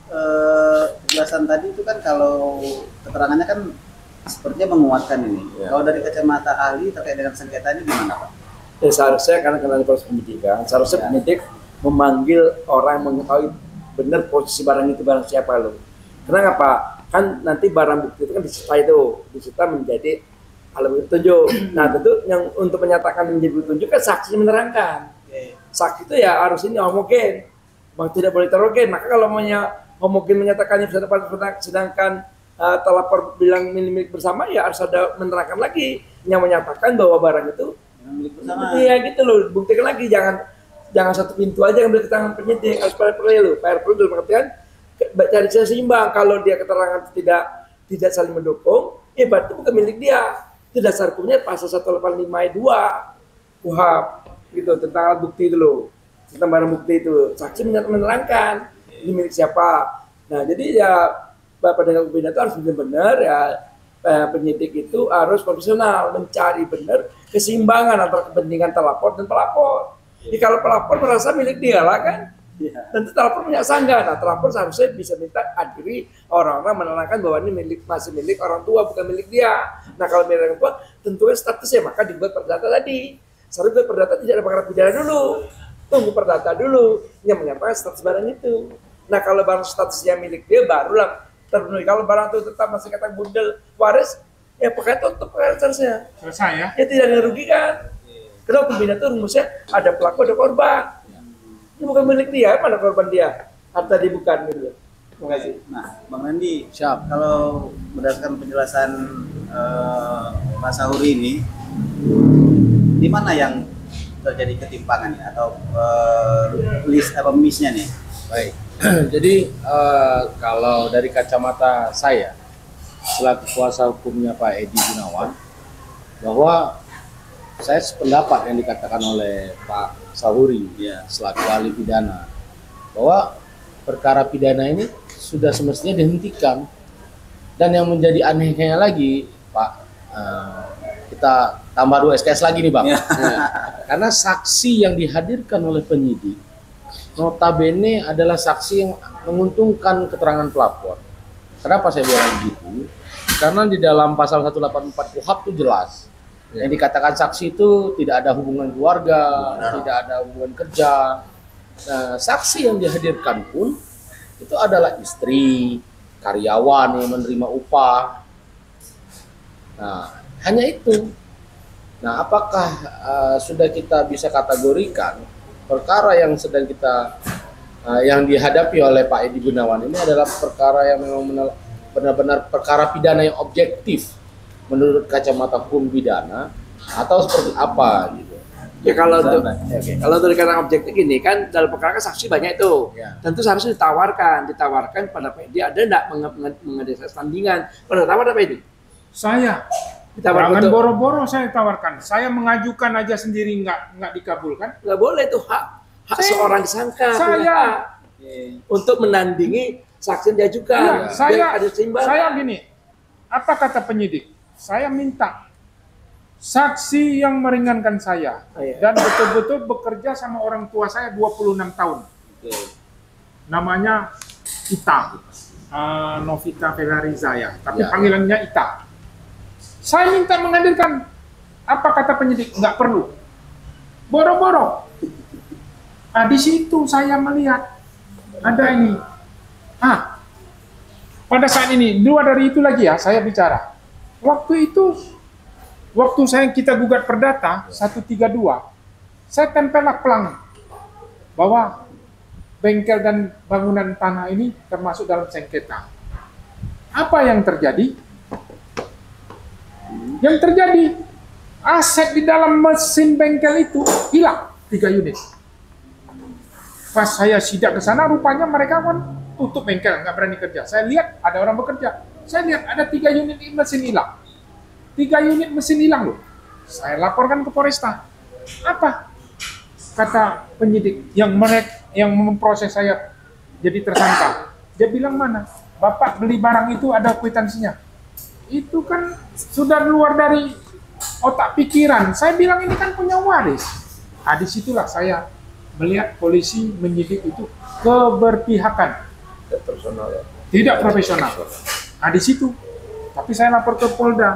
A: eh, penjelasan tadi itu kan kalau keterangannya kan sepertinya menguatkan ini.
D: Ya.
A: Kalau dari kacamata ahli terkait dengan sengketa ini gimana Pak?
D: Ya, seharusnya karena kenal proses penyidikan, seharusnya
A: Ya.
D: penyidik memanggil orang yang mengetahui benar posisi barang itu barang siapa lo. Karena apa? Kan nanti barang bukti itu kan disita itu, disita menjadi alat bukti petunjuk. Nah tentu yang untuk menyatakan menjadi bukti petunjuk kan saksi menerangkan.
A: Oke.
D: Saksi itu ya harus ini homogen, bang tidak boleh heterogen. Maka kalau maunya homogen menyatakannya bisa dapat, sedangkan uh, telapor bilang milik bersama, ya harus ada menerangkan lagi yang menyatakan bahwa barang itu
A: Yang milik bersama.
D: iya gitu loh, buktikan lagi, jangan jangan satu pintu aja ngambil keterangan penyidik, harus fair play loh, fair play dalam artian ke- cari seimbang. Kalau dia keterangan tidak tidak saling mendukung, ya berarti bukan milik dia. Itu dasar hukumnya pasal seratus delapan puluh lima ayat dua K U H P gitu, tentang alat bukti itu loh, tentang barang bukti itu. Saksi menerangkan ini milik siapa. Nah jadi ya Bapak dengan Bina itu harus benar-benar ya, eh, penyidik itu harus profesional mencari benar keseimbangan antara kepentingan terlapor dan pelapor. Jadi kalau pelapor merasa milik dia lah kan, tentu terlapor punya sangga. Nah terlapor seharusnya bisa minta hadiri orang-orang menerangkan bahwa ini milik, masih milik orang tua, bukan milik dia. Nah kalau milik orang tua, tentunya statusnya maka dibuat perdata tadi. Seharusnya perdata tidak ada perkara pidana dulu, tunggu perdata dulu yang menyatakan status barang itu. Nah kalau barang statusnya milik dia barulah terpenuhi. Kalau barang itu tetap masih kata bundel waris, ya pokoknya tutup seharusnya.
B: Selesai ya.
D: Ya tidak dirugikan. Karena pembina itu rumusnya ada pelaku ada korban. Ini bukan milik dia, mana korban dia? Harta dia bukan gitu. Terima kasih.
A: Nah, Bang Randy,
C: Siap.
A: kalau berdasarkan penjelasan eh, Pak Sahuri ini, di mana yang terjadi ketimpangan ya, atau eh, list apa miss-nya nih?
C: Baik. Jadi eh, kalau dari kacamata saya selaku kuasa hukumnya Pak Edi Gunawan, bahwa saya sependapat yang dikatakan oleh Pak Sahuri
A: Ya.
C: selaku ahli pidana, bahwa perkara pidana ini sudah semestinya dihentikan. Dan yang menjadi anehnya lagi, Pak, eh, kita tambah dua S K S lagi nih Bang.
A: Ya.
C: Nah, karena saksi yang dihadirkan oleh penyidik notabene adalah saksi yang menguntungkan keterangan pelapor. Kenapa saya bilang begitu? Karena di dalam pasal seratus delapan puluh empat K U H P itu jelas. Yang dikatakan saksi itu tidak ada hubungan keluarga, tidak ada hubungan kerja. Nah, saksi yang dihadirkan pun itu adalah istri, karyawan yang menerima upah. Nah, hanya itu. Nah, apakah uh, sudah kita bisa kategorikan perkara yang sedang kita uh, yang dihadapi oleh Pak Edi Gunawan ini adalah perkara yang memang benar-benar perkara pidana yang objektif menurut kacamata hukum pidana, atau seperti apa gitu.
D: Ya kalau untuk
C: Misalnya.
D: ya, oke. Kalau untuk dikatakan objektif gini kan dalam perkara kan saksi banyak itu.
C: Ya.
D: Tentu seharusnya ditawarkan, ditawarkan pada P D ada enggak mengadakan tandingan. Pada tawar apa itu?
B: Saya
D: Ditawar
B: jangan
D: untuk
B: boro-boro saya tawarkan. Saya mengajukan aja sendiri nggak nggak dikabulkan.
D: nggak boleh itu hak hak
B: Saya-
D: seorang disangka. punya
B: Saya
D: hak untuk menandingi saksi yang diajukan.
B: Iya, saya
D: Biar ada seimbangan.
B: saya gini. Apa kata penyidik? Saya minta saksi yang meringankan saya
D: Oh, iya.
B: dan betul-betul bekerja sama orang tua saya dua puluh enam tahun.
C: Oke.
B: Namanya Ita, uh, Novita Ferrariza ya, tapi
C: Ya.
B: panggilannya Ita. Saya minta menghadirkan, apa kata penyidik? Nggak perlu. Boro-boro. Nah, di situ saya melihat ada ini. Ah, pada saat ini, dua dari itu lagi ya, saya bicara. Waktu itu, waktu saya kita gugat perdata seratus tiga puluh dua, saya tempellah pelang bahwa bengkel dan bangunan tanah ini termasuk dalam sengketa. Apa yang terjadi? Yang terjadi, aset di dalam mesin bengkel itu hilang tiga unit. Pas saya sidak ke sana, rupanya mereka kan tutup bengkel, nggak berani kerja. Saya lihat ada orang bekerja. Saya lihat ada tiga unit mesin hilang. Tiga unit mesin hilang loh. Saya laporkan ke Polresta. Apa? Kata penyidik yang merek yang memproses saya jadi tersangka. Dia bilang mana? Bapak beli barang itu ada kwitansinya. Itu kan sudah keluar dari otak pikiran. Saya bilang ini kan punya waris. Nah, disitulah saya melihat polisi menyidik itu keberpihakan,
D: Tidak personal ya.
B: tidak profesional. Nah, di situ. Tapi saya lapor ke Polda.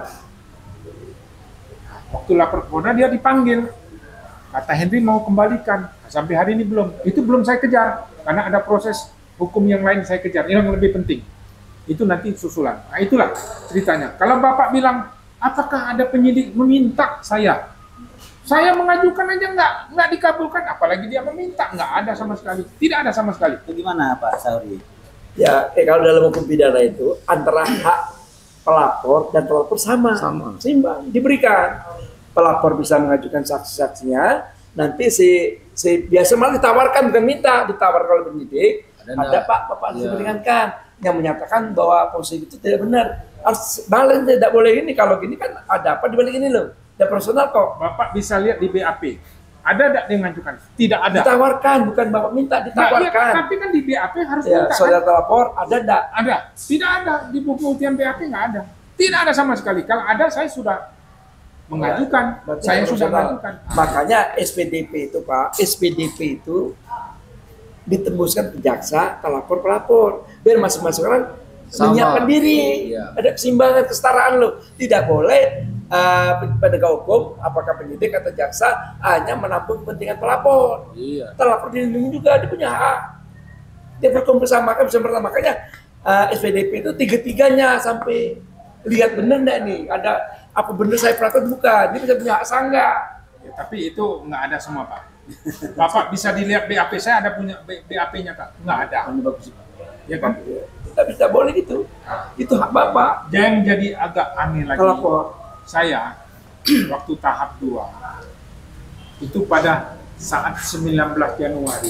B: Nah, waktu lapor ke Polda dia dipanggil. Kata Henry mau kembalikan. Nah, sampai hari ini belum. Itu belum saya kejar karena ada proses hukum yang lain saya kejar. Ini yang lebih penting. Itu nanti susulan. Nah, itulah ceritanya. Kalau Bapak bilang, apakah ada penyidik meminta saya? Saya mengajukan aja nggak nggak dikabulkan, apalagi dia meminta, nggak ada sama sekali, tidak ada sama sekali.
A: Itu gimana Pak Sauri?
D: Ya, eh, kalau dalam hukum pidana itu antara hak pelapor dan pelapor sama,
C: Sama.
D: seimbang diberikan. Pelapor bisa mengajukan saksi-saksinya, nanti si, si biasa malah ditawarkan bukan minta, ditawar kalau penyidik.
C: Ada
D: Ada,
C: enggak?
D: Pak, Bapak harus
C: Ya.
D: meringankan yang menyatakan bahwa polisi itu tidak benar. Harus balik tidak boleh ini kalau gini kan ada apa dibalik ini loh. Tidak personal kok.
B: Bapak bisa lihat di B A P, ada tidak dia mengajukan? Tidak ada.
D: Ditawarkan bukan Bapak minta,
B: Nggak, iya,
D: ditawarkan.
B: tapi kan di B A P harus
D: Ya,
B: minta.
D: saudara
B: Kan?
D: lapor ada enggak?
B: Ada, tidak ada di pembuktian B A P nggak ada, tidak ada sama sekali. Kalau ada saya sudah mengajukan,
D: Berarti
B: saya
D: nggak
B: sudah
D: profesional.
B: mengajukan.
D: Makanya S P D P itu Pak, S P D P itu ditembuskan ke jaksa, ke lapor pelapor, biar masing-masing orang
C: Sama.
D: menyiapkan diri,
C: Iya.
D: ada keseimbangan, kesetaraan loh. Tidak boleh uh, penegak hukum, apakah penyidik atau jaksa hanya menampung kepentingan pelapor.
C: Iya.
D: Terlapor dilindungi juga, dia punya hak. Dia berkompromisamakan bersama makanya uh, S P D P itu tiga-tiganya sampai lihat benar enggak nih, ada apa benar saya perhatikan bukan, dia bisa punya hak sangga.
B: Ya, tapi itu nggak ada semua Pak. Bapak bisa dilihat B A P saya ada punya B A P-nya Kak, nggak ada.
D: Ini bagus Pak.
B: Ya kan?
D: Tapi tidak boleh gitu. Itu hak Bapak.
B: Yang jadi agak aneh lagi,
D: Pelapor.
B: saya waktu tahap dua itu pada saat sembilan belas Januari,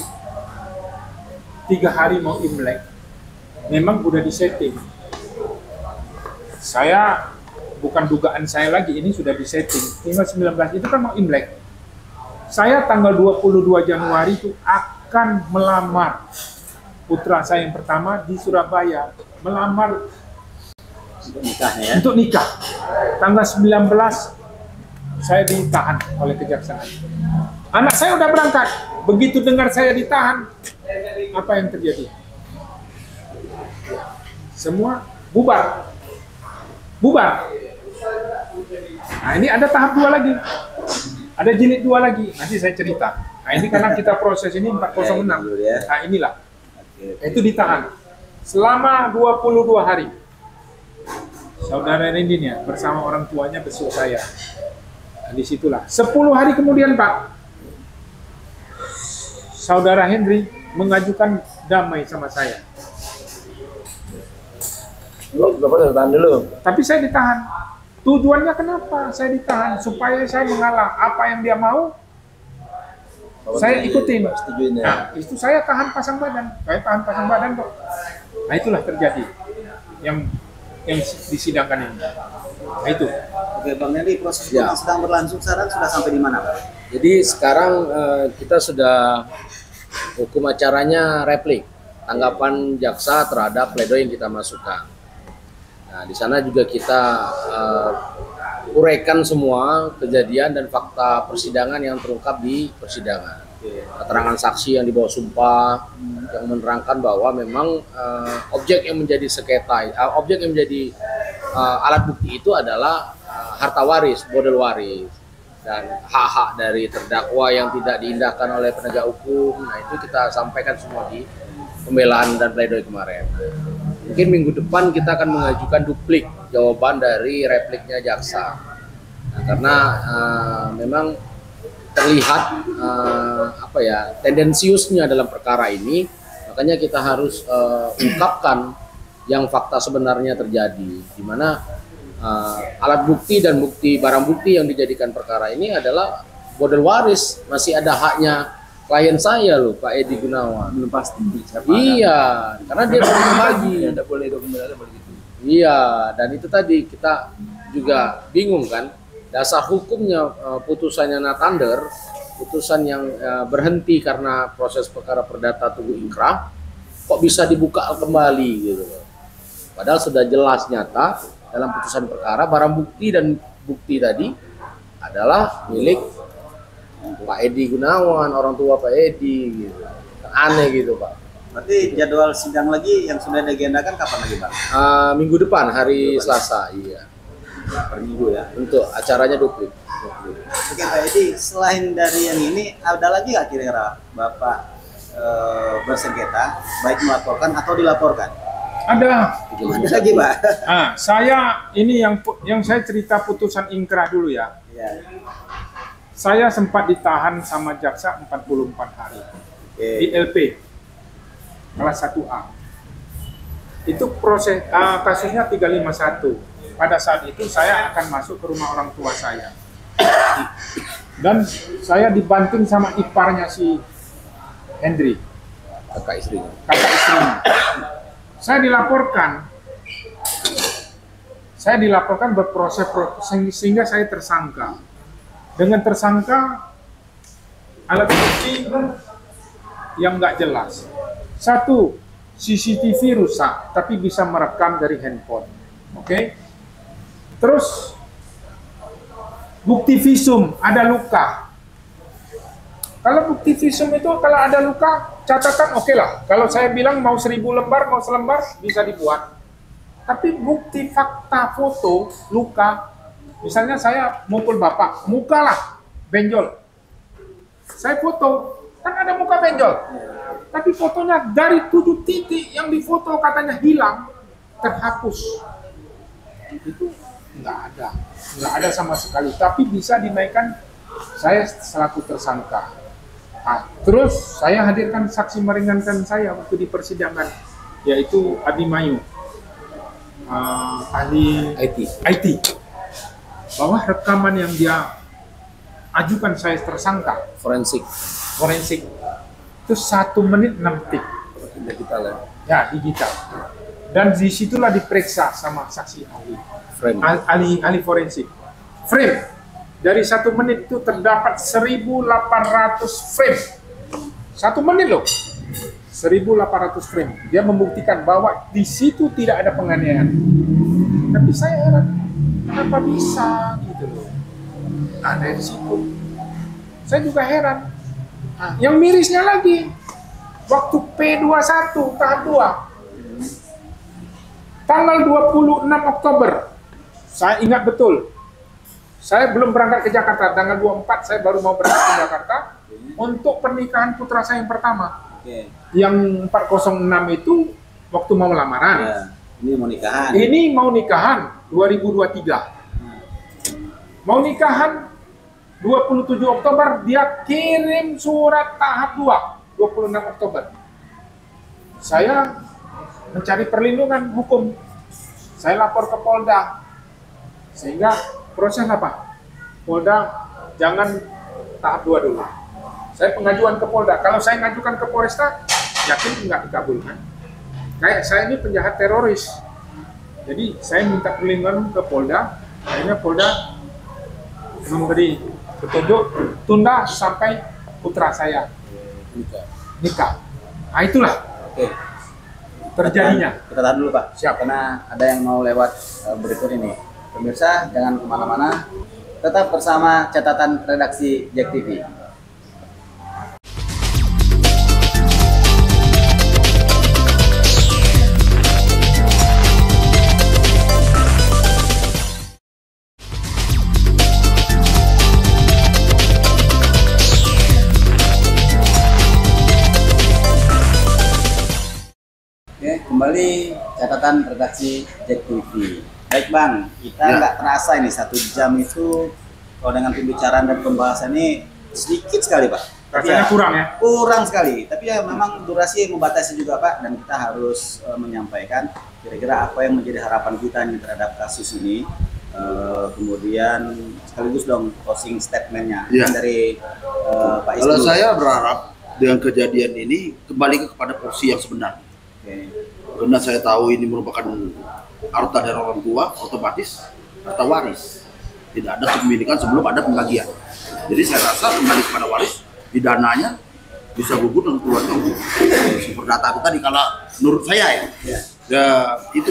B: tiga hari mau Imlek, memang udah disetting. Saya bukan dugaan saya lagi, ini sudah disetting. Tinggal sembilan belas itu kan mau Imlek. Saya tanggal dua puluh dua Januari itu akan melamar putra saya yang pertama di Surabaya, melamar
A: Untuk nikahnya ya.
B: untuk nikah. Tanggal sembilan belas saya ditahan oleh kejaksaan. Anak saya udah berangkat. Begitu dengar saya ditahan, apa yang terjadi? Semua bubar. Bubar. Nah, ini ada tahap dua lagi. Ada jilid dua lagi. Nanti saya cerita. Nah, ini karena kita proses ini empat nol enam. Nah, inilah.
A: Oke.
B: Itu ditahan selama dua puluh dua hari. Saudara Rendin ya bersama orang tuanya besuk saya. Nah, disitulah sepuluh hari kemudian Pak, saudara Henry mengajukan damai sama saya,
D: Lo Bapak sudah tahan dulu.
B: tapi saya ditahan Tujuannya kenapa saya ditahan? Supaya saya mengalah. Apa yang dia mau,
D: Bahwa
B: saya
D: di-
B: ikutin.
D: setujuin ya.
B: Nah, itu saya tahan pasang badan. Saya tahan pasang badan kok. Nah, itulah terjadi yang yang disidangkan ini. Nah, itu.
A: Oke, Bang Henry, proses
C: Ya.
A: yang sedang berlangsung sekarang sudah sampai di mana, Pak?
C: Jadi sekarang eh, kita sudah hukum acaranya replik, tanggapan jaksa terhadap pledoi yang kita masukkan. Nah, di sana juga kita eh, uraikan semua kejadian dan fakta persidangan yang terungkap di persidangan. Keterangan saksi yang dibawa sumpah yang menerangkan bahwa memang eh, objek yang menjadi sengketa, eh, objek yang menjadi eh, alat bukti itu adalah eh, harta waris, model waris, dan hak-hak dari terdakwa yang tidak diindahkan oleh penegak hukum. Nah, itu kita sampaikan semua di pembelaan dan pledoi kemarin. Mungkin minggu depan kita akan mengajukan duplik jawaban dari repliknya jaksa. Nah, karena eh, memang terlihat eh, apa ya tendensiusnya dalam perkara ini, makanya kita harus eh, ungkapkan yang fakta sebenarnya terjadi, di mana eh, alat bukti dan bukti barang bukti yang dijadikan perkara ini adalah model waris, masih ada haknya klien saya loh, Pak Edi Gunawan.
D: Belum pasti siapa.
C: Iya, karena dia belum berbagi.
D: Ya, tidak boleh dokumen ada begitu.
C: Iya, dan itu tadi kita juga bingung kan, dasar hukumnya eh, putusannya Nathander, putusan yang eh, berhenti karena proses perkara perdata tunggu ingkrah, kok bisa dibuka kembali gitu loh. Padahal sudah jelas nyata dalam putusan perkara barang bukti dan bukti tadi adalah milik Pak Edi Gunawan, orang tua Pak Edi gitu. Aneh gitu, Pak.
A: Berarti jadwal sidang lagi yang sudah diagendakan kapan lagi, Bang?
C: Eh, minggu depan hari Selasa, iya.
A: Per minggu ya.
C: Untuk acaranya duplik.
A: Oke, Pak Edi, selain dari yang ini, ada lagi nggak kira-kira Bapak eh, bersengketa, baik melaporkan atau dilaporkan?
B: Ada.
A: Ada lagi, Pak?
B: Ah, saya ini yang pu- yang saya cerita putusan ingkrah dulu ya.
A: Ya.
B: Saya sempat ditahan sama jaksa empat puluh empat hari di
A: Oke.
B: L P kelas satu A. Itu proses ah, kasusnya tiga lima satu. Pada saat itu saya akan masuk ke rumah orang tua saya. Dan saya dibanting sama iparnya si Hendri,
C: Kakak istrinya.
B: kakak istrinya. Saya dilaporkan. Saya dilaporkan berproses sehingga saya tersangka. Dengan tersangka alat bukti yang nggak jelas. Satu, C C T V rusak, tapi bisa merekam dari handphone. Oke? Terus bukti visum ada luka. Kalau bukti visum itu kalau ada luka catatan oke lah. Kalau saya bilang mau seribu lembar, mau selembar bisa dibuat. Tapi bukti fakta foto luka, misalnya saya mukul bapak, muka lah benjol. Saya foto, kan ada muka benjol. Tapi fotonya dari tujuh titik yang difoto katanya hilang, terhapus. Itu nggak ada, nggak ada sama sekali. Tapi bisa dinaikkan saya selaku tersangka. Nah, terus saya hadirkan saksi meringankan saya waktu di persidangan, yaitu Abimayu, uh, ahli
C: I T.
B: I T, bahwa rekaman yang dia ajukan saya tersangka
C: Forensik.
B: forensik itu satu menit enam detik
D: Digital ya.
B: ya digital, dan disitulah diperiksa sama saksi ahli
C: Frame.
B: Ah- ahli ahli forensik. Frame dari satu menit itu terdapat seribu delapan ratus frame, satu menit loh, seribu delapan ratus frame. Dia membuktikan bahwa di situ tidak ada penganiayaan. Tapi saya heran, kenapa bisa gitu loh. Nah, dari situ saya juga heran. Nah, yang mirisnya lagi, waktu P dua puluh satu tahap dua, tanggal dua puluh enam Oktober, saya ingat betul, saya belum berangkat ke Jakarta, tanggal dua puluh empat saya baru mau berangkat ke Jakarta untuk pernikahan putra saya yang pertama.
A: Oke.
B: Yang empat nol enam itu waktu mau lamaran.
A: Ya. Ini mau nikahan.
B: Ini mau nikahan dua ribu dua puluh tiga. Mau nikahan dua puluh tujuh Oktober, dia kirim surat tahap dua, dua puluh enam Oktober. Saya mencari perlindungan hukum. Saya lapor ke Polda. Sehingga proses apa? Polda jangan tahap dua dulu. Saya pengajuan ke Polda. Kalau saya ngajukan ke Polresta, yakin nggak dikabulkan. Kayak saya ini penjahat teroris. Jadi saya minta perlindungan ke Polda. Akhirnya Polda memberi petunjuk tunda sampai putra saya
C: Nikah.
B: nikah. Nah itulah
A: Oke.
B: terjadinya.
A: Kita tahan dulu Pak.
B: Siap.
A: Karena ada yang mau lewat eh, berikut ini. Pemirsa jangan kemana-mana. Tetap bersama catatan redaksi Jack T V. Oke, kembali catatan redaksi Jack T V. Baik Bang, kita
E: Ya.
A: nggak terasa ini satu jam itu kalau dengan pembicaraan dan pembahasan ini sedikit sekali Pak. Tapi
B: Rasanya
A: ya,
B: kurang ya.
A: kurang sekali. Tapi ya memang durasi membatasi juga Pak, dan kita harus eh, menyampaikan kira-kira apa yang menjadi harapan kita nih terhadap kasus ini. Eh, kemudian sekaligus dong closing statementnya
E: Ya.
A: dari eh, Pak
E: Kalau
A: Isnu.
E: saya berharap dengan kejadian ini kembali kepada porsi yang sebenarnya.
A: Oke.
E: Karena saya tahu ini merupakan harta dari orang tua, otomatis harta waris. Tidak ada kepemilikan sebelum ada pembagian. Jadi saya rasa kembali kepada waris, pidananya bisa gugur dan keluarga untuk super data itu tadi kalau menurut saya ya.
A: Ya.
E: Ya itu.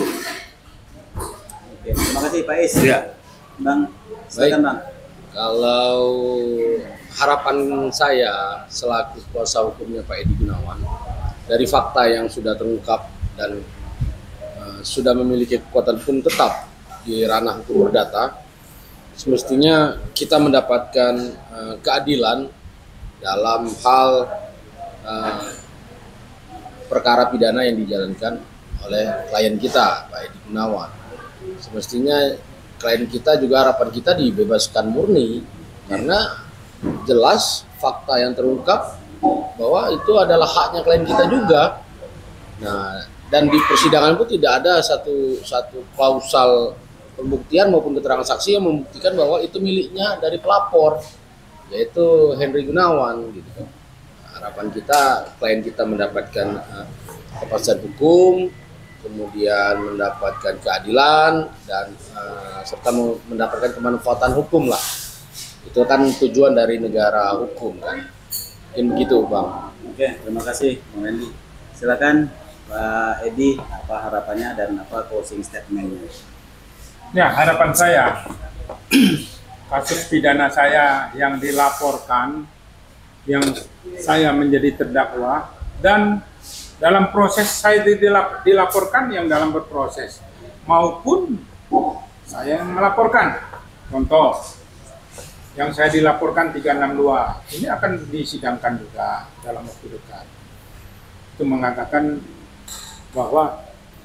A: Oke, terima kasih Pak Is.
E: Ya.
A: Bang, silakan Bang.
C: Kalau harapan saya selaku kuasa hukumnya Pak Edi Gunawan, dari fakta yang sudah terungkap dan uh, sudah memiliki kekuatan hukum tetap di ranah hukum perdata, semestinya kita mendapatkan uh, keadilan dalam hal uh, perkara pidana yang dijalankan oleh klien kita, Pak Edi Gunawan. Semestinya klien kita juga harapan kita dibebaskan murni, karena jelas fakta yang terungkap bahwa itu adalah haknya klien kita juga. Nah, dan di persidangan pun tidak ada satu satu klausal pembuktian maupun keterangan saksi yang membuktikan bahwa itu miliknya dari pelapor, yaitu Henry Gunawan gitu kan. Harapan kita klien kita mendapatkan uh, kepastian hukum, kemudian mendapatkan keadilan dan uh, serta mendapatkan kemanfaatan hukum lah. Itu kan tujuan dari negara hukum kan. Mungkin begitu Bang.
A: Oke, terima kasih Bang Randy. Silakan Pak Edi, apa harapannya dan apa closing statementnya?
B: Ya, harapan saya kasus pidana saya yang dilaporkan, yang saya menjadi terdakwa, dan dalam proses saya dilap- dilaporkan yang dalam berproses, maupun saya yang melaporkan. Contoh, yang saya dilaporkan tiga enam dua, ini akan disidangkan juga dalam waktu dekat. Itu mengatakan bahwa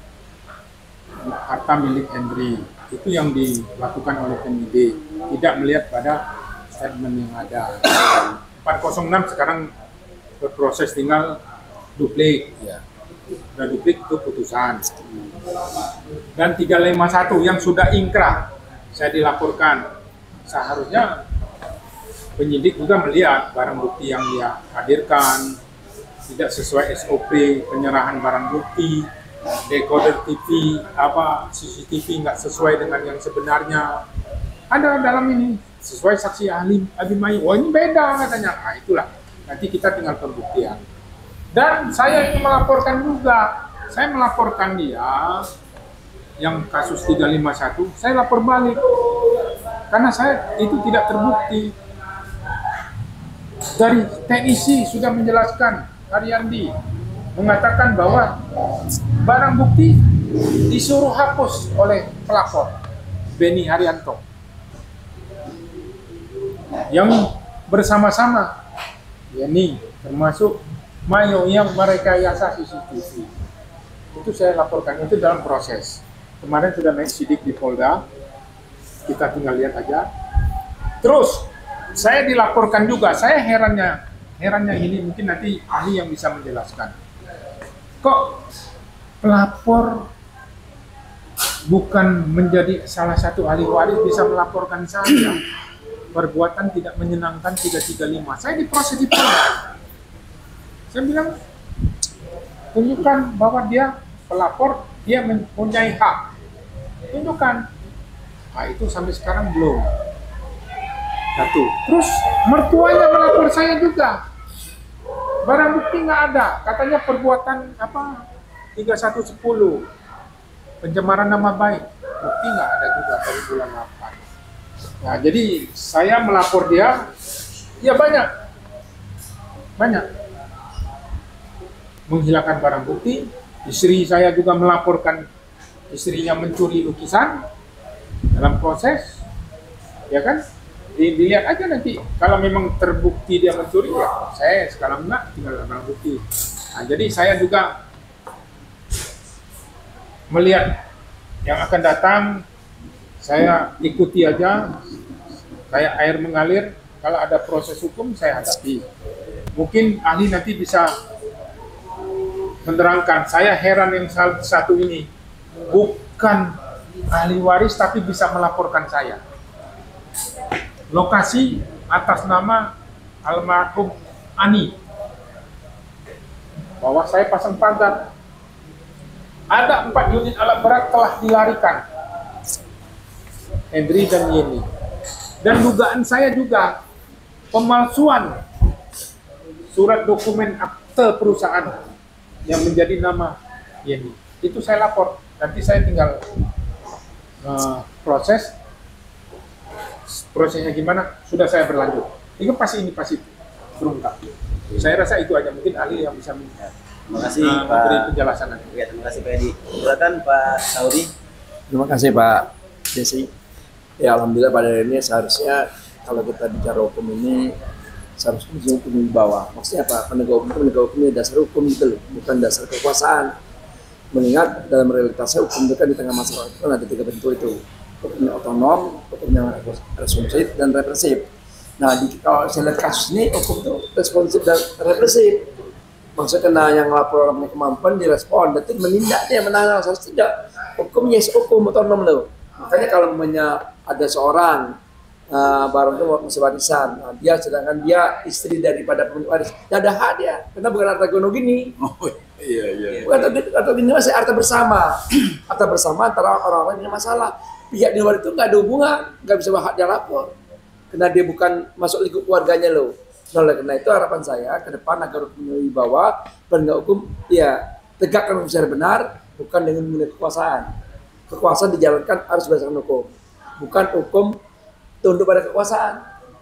B: harta milik Henry itu yang dilakukan oleh penyidik, tidak melihat pada statement yang ada. empat nol enam sekarang berproses, tinggal duplik,
C: Ya.
B: dan duplik itu putusan. Dan tiga lima satu yang sudah ingkrah saya dilaporkan, seharusnya penyidik juga melihat barang bukti yang dia hadirkan tidak sesuai S O P penyerahan barang bukti, decoder T V, apa C C T V nggak sesuai dengan yang sebenarnya. Ada dalam ini sesuai saksi ahli Abimayu. Wah ini beda katanya. Nah itulah nanti kita tinggal pembuktian. Dan saya ingin melaporkan juga. Saya melaporkan dia yang kasus tiga lima satu. Saya lapor balik karena saya itu tidak terbukti. Dari teknisi sudah menjelaskan, Haryandi mengatakan bahwa barang bukti disuruh hapus oleh pelapor Beni Haryanto yang bersama-sama, yakni termasuk Mayo yang merekayasa C C T V. Itu saya laporkan, itu dalam proses. Kemarin sudah naik sidik di Polda, kita tinggal lihat aja. Terus saya dilaporkan juga, saya herannya Herannya ini mungkin nanti ahli yang bisa menjelaskan. Kok pelapor bukan menjadi salah satu ahli waris bisa melaporkan saya perbuatan tidak menyenangkan tiga tiga lima. Saya diproses di polda. Saya bilang, tunjukkan bahwa dia pelapor, dia mempunyai hak. Tunjukkan. Nah, itu sampai sekarang belum. Satu. Terus mertuanya melapor saya juga. Barang bukti nggak ada. Katanya perbuatan apa tiga satu sepuluh. Pencemaran nama baik. Bukti nggak ada juga dari bulan delapan. Nah, jadi saya melapor dia, ya banyak. Banyak. Menghilangkan barang bukti. Istri saya juga melaporkan istrinya mencuri lukisan dalam proses. Ya kan? Dilihat aja nanti, kalau memang terbukti dia mencuri, ya saya sekarang enggak, tinggal barang bukti. Nah, jadi saya juga melihat yang akan datang, saya ikuti aja, kayak air mengalir, kalau ada proses hukum saya hadapi. Mungkin ahli nanti bisa menerangkan, saya heran yang satu ini, bukan ahli waris tapi bisa melaporkan saya. Lokasi atas nama almarhum Ani, bahwa saya pasang pagar. Ada empat unit alat berat telah dilarikan, Hendri dan Yeni. Dan dugaan saya juga pemalsuan surat dokumen akte perusahaan yang menjadi nama Yeni. Itu saya lapor. Nanti saya tinggal uh, proses. Prosesnya gimana? Sudah saya berlanjut. Ini pasti ini pasti terungkap. Saya rasa itu aja, mungkin ahli yang bisa melihat.
A: Terima kasih
B: uh,
A: Pak.
B: memberi penjelasan nanti.
A: Ya, terima kasih Pak Edi. Silakan Pak Sauri.
D: Terima kasih Pak Desi. Ya alhamdulillah pada hari ini seharusnya kalau kita bicara hukum ini seharusnya hukum di bawah. Maksudnya apa? Penegak hukum itu penegak hukum ini dasar hukum gitu loh, bukan dasar kekuasaan. Mengingat dalam realitasnya hukum itu kan di tengah masyarakat itu ada tiga bentuk itu. Hukumnya otonom, hukumnya responsif, dan represif. Nah, di, kalau saya lihat kasus ini, hukum itu responsif dan represif. Maksudnya kena yang lapor orang punya kemampuan direspon, berarti menindak dia, menahan, harus tidak. Hukum yes, hukum otonom loh. Makanya kalau namanya ada seorang uh, barang itu masih warisan, nah, dia sedangkan dia istri daripada pemilik waris, ya ada hak dia, karena bukan harta gono gini.
E: Oh iya iya.
D: Bukan harta gini masih harta bersama, harta bersama antara orang-orang yang masalah. Pihak di luar itu nggak ada hubungan, nggak bisa hak dia lapor, karena dia bukan masuk lingkup keluarganya loh. Nah, oleh karena itu harapan saya ke depan agar hukum bawah penegak hukum ya tegakkan hukum secara benar, bukan dengan menggunakan kekuasaan. Kekuasaan dijalankan harus berdasarkan hukum, bukan hukum tunduk pada kekuasaan.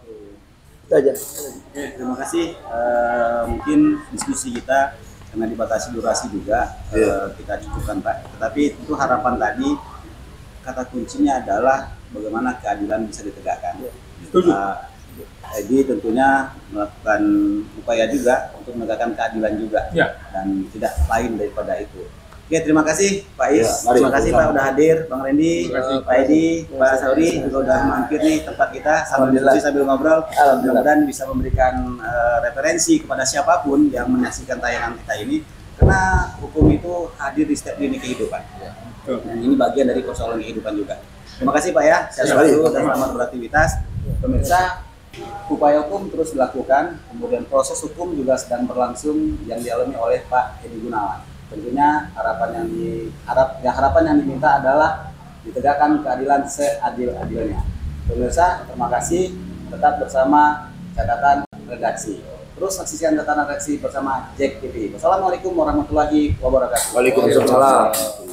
D: Itu aja.
A: Oke, terima kasih. Uh, mungkin diskusi kita karena dibatasi durasi juga uh, kita cukupkan Pak. Tetapi itu harapan tadi, kata kuncinya adalah bagaimana keadilan bisa ditegakkan.
B: Setuju.
A: Uh, Jadi tentunya melakukan upaya juga untuk menegakkan keadilan juga,
B: Ya.
A: dan tidak lain daripada itu. Oke, terima kasih Pak Is,
E: Ya, mari.
A: terima kasih Pak udah hadir, Bang Randy,
B: Terima kasih.
A: Pak Edi, Pak Sauri juga udah mampir nih tempat kita sambil
D: Alhamdulillah.
A: diskusi sambil ngobrol.
D: Alhamdulillah.
A: Mudah-mudahan bisa memberikan uh, referensi kepada siapapun yang menyaksikan tayangan kita ini, karena hukum itu hadir di setiap lini kehidupan. Dan ini bagian dari persoalan kehidupan juga. Terima kasih Pak ya, sehat
E: Ya,
A: selalu
E: baik.
A: dan selamat beraktivitas. Pemirsa, upaya hukum terus dilakukan, kemudian proses hukum juga sedang berlangsung yang dialami oleh Pak Edi Gunawan. Tentunya harapan yang diharap, yang harapan yang diminta adalah ditegakkan keadilan seadil-adilnya. Pemirsa, terima kasih. Tetap bersama catatan redaksi. Terus saksikan catatan redaksi bersama Jack T V. Wassalamualaikum warahmatullahi wabarakatuh.
E: Waalaikumsalam.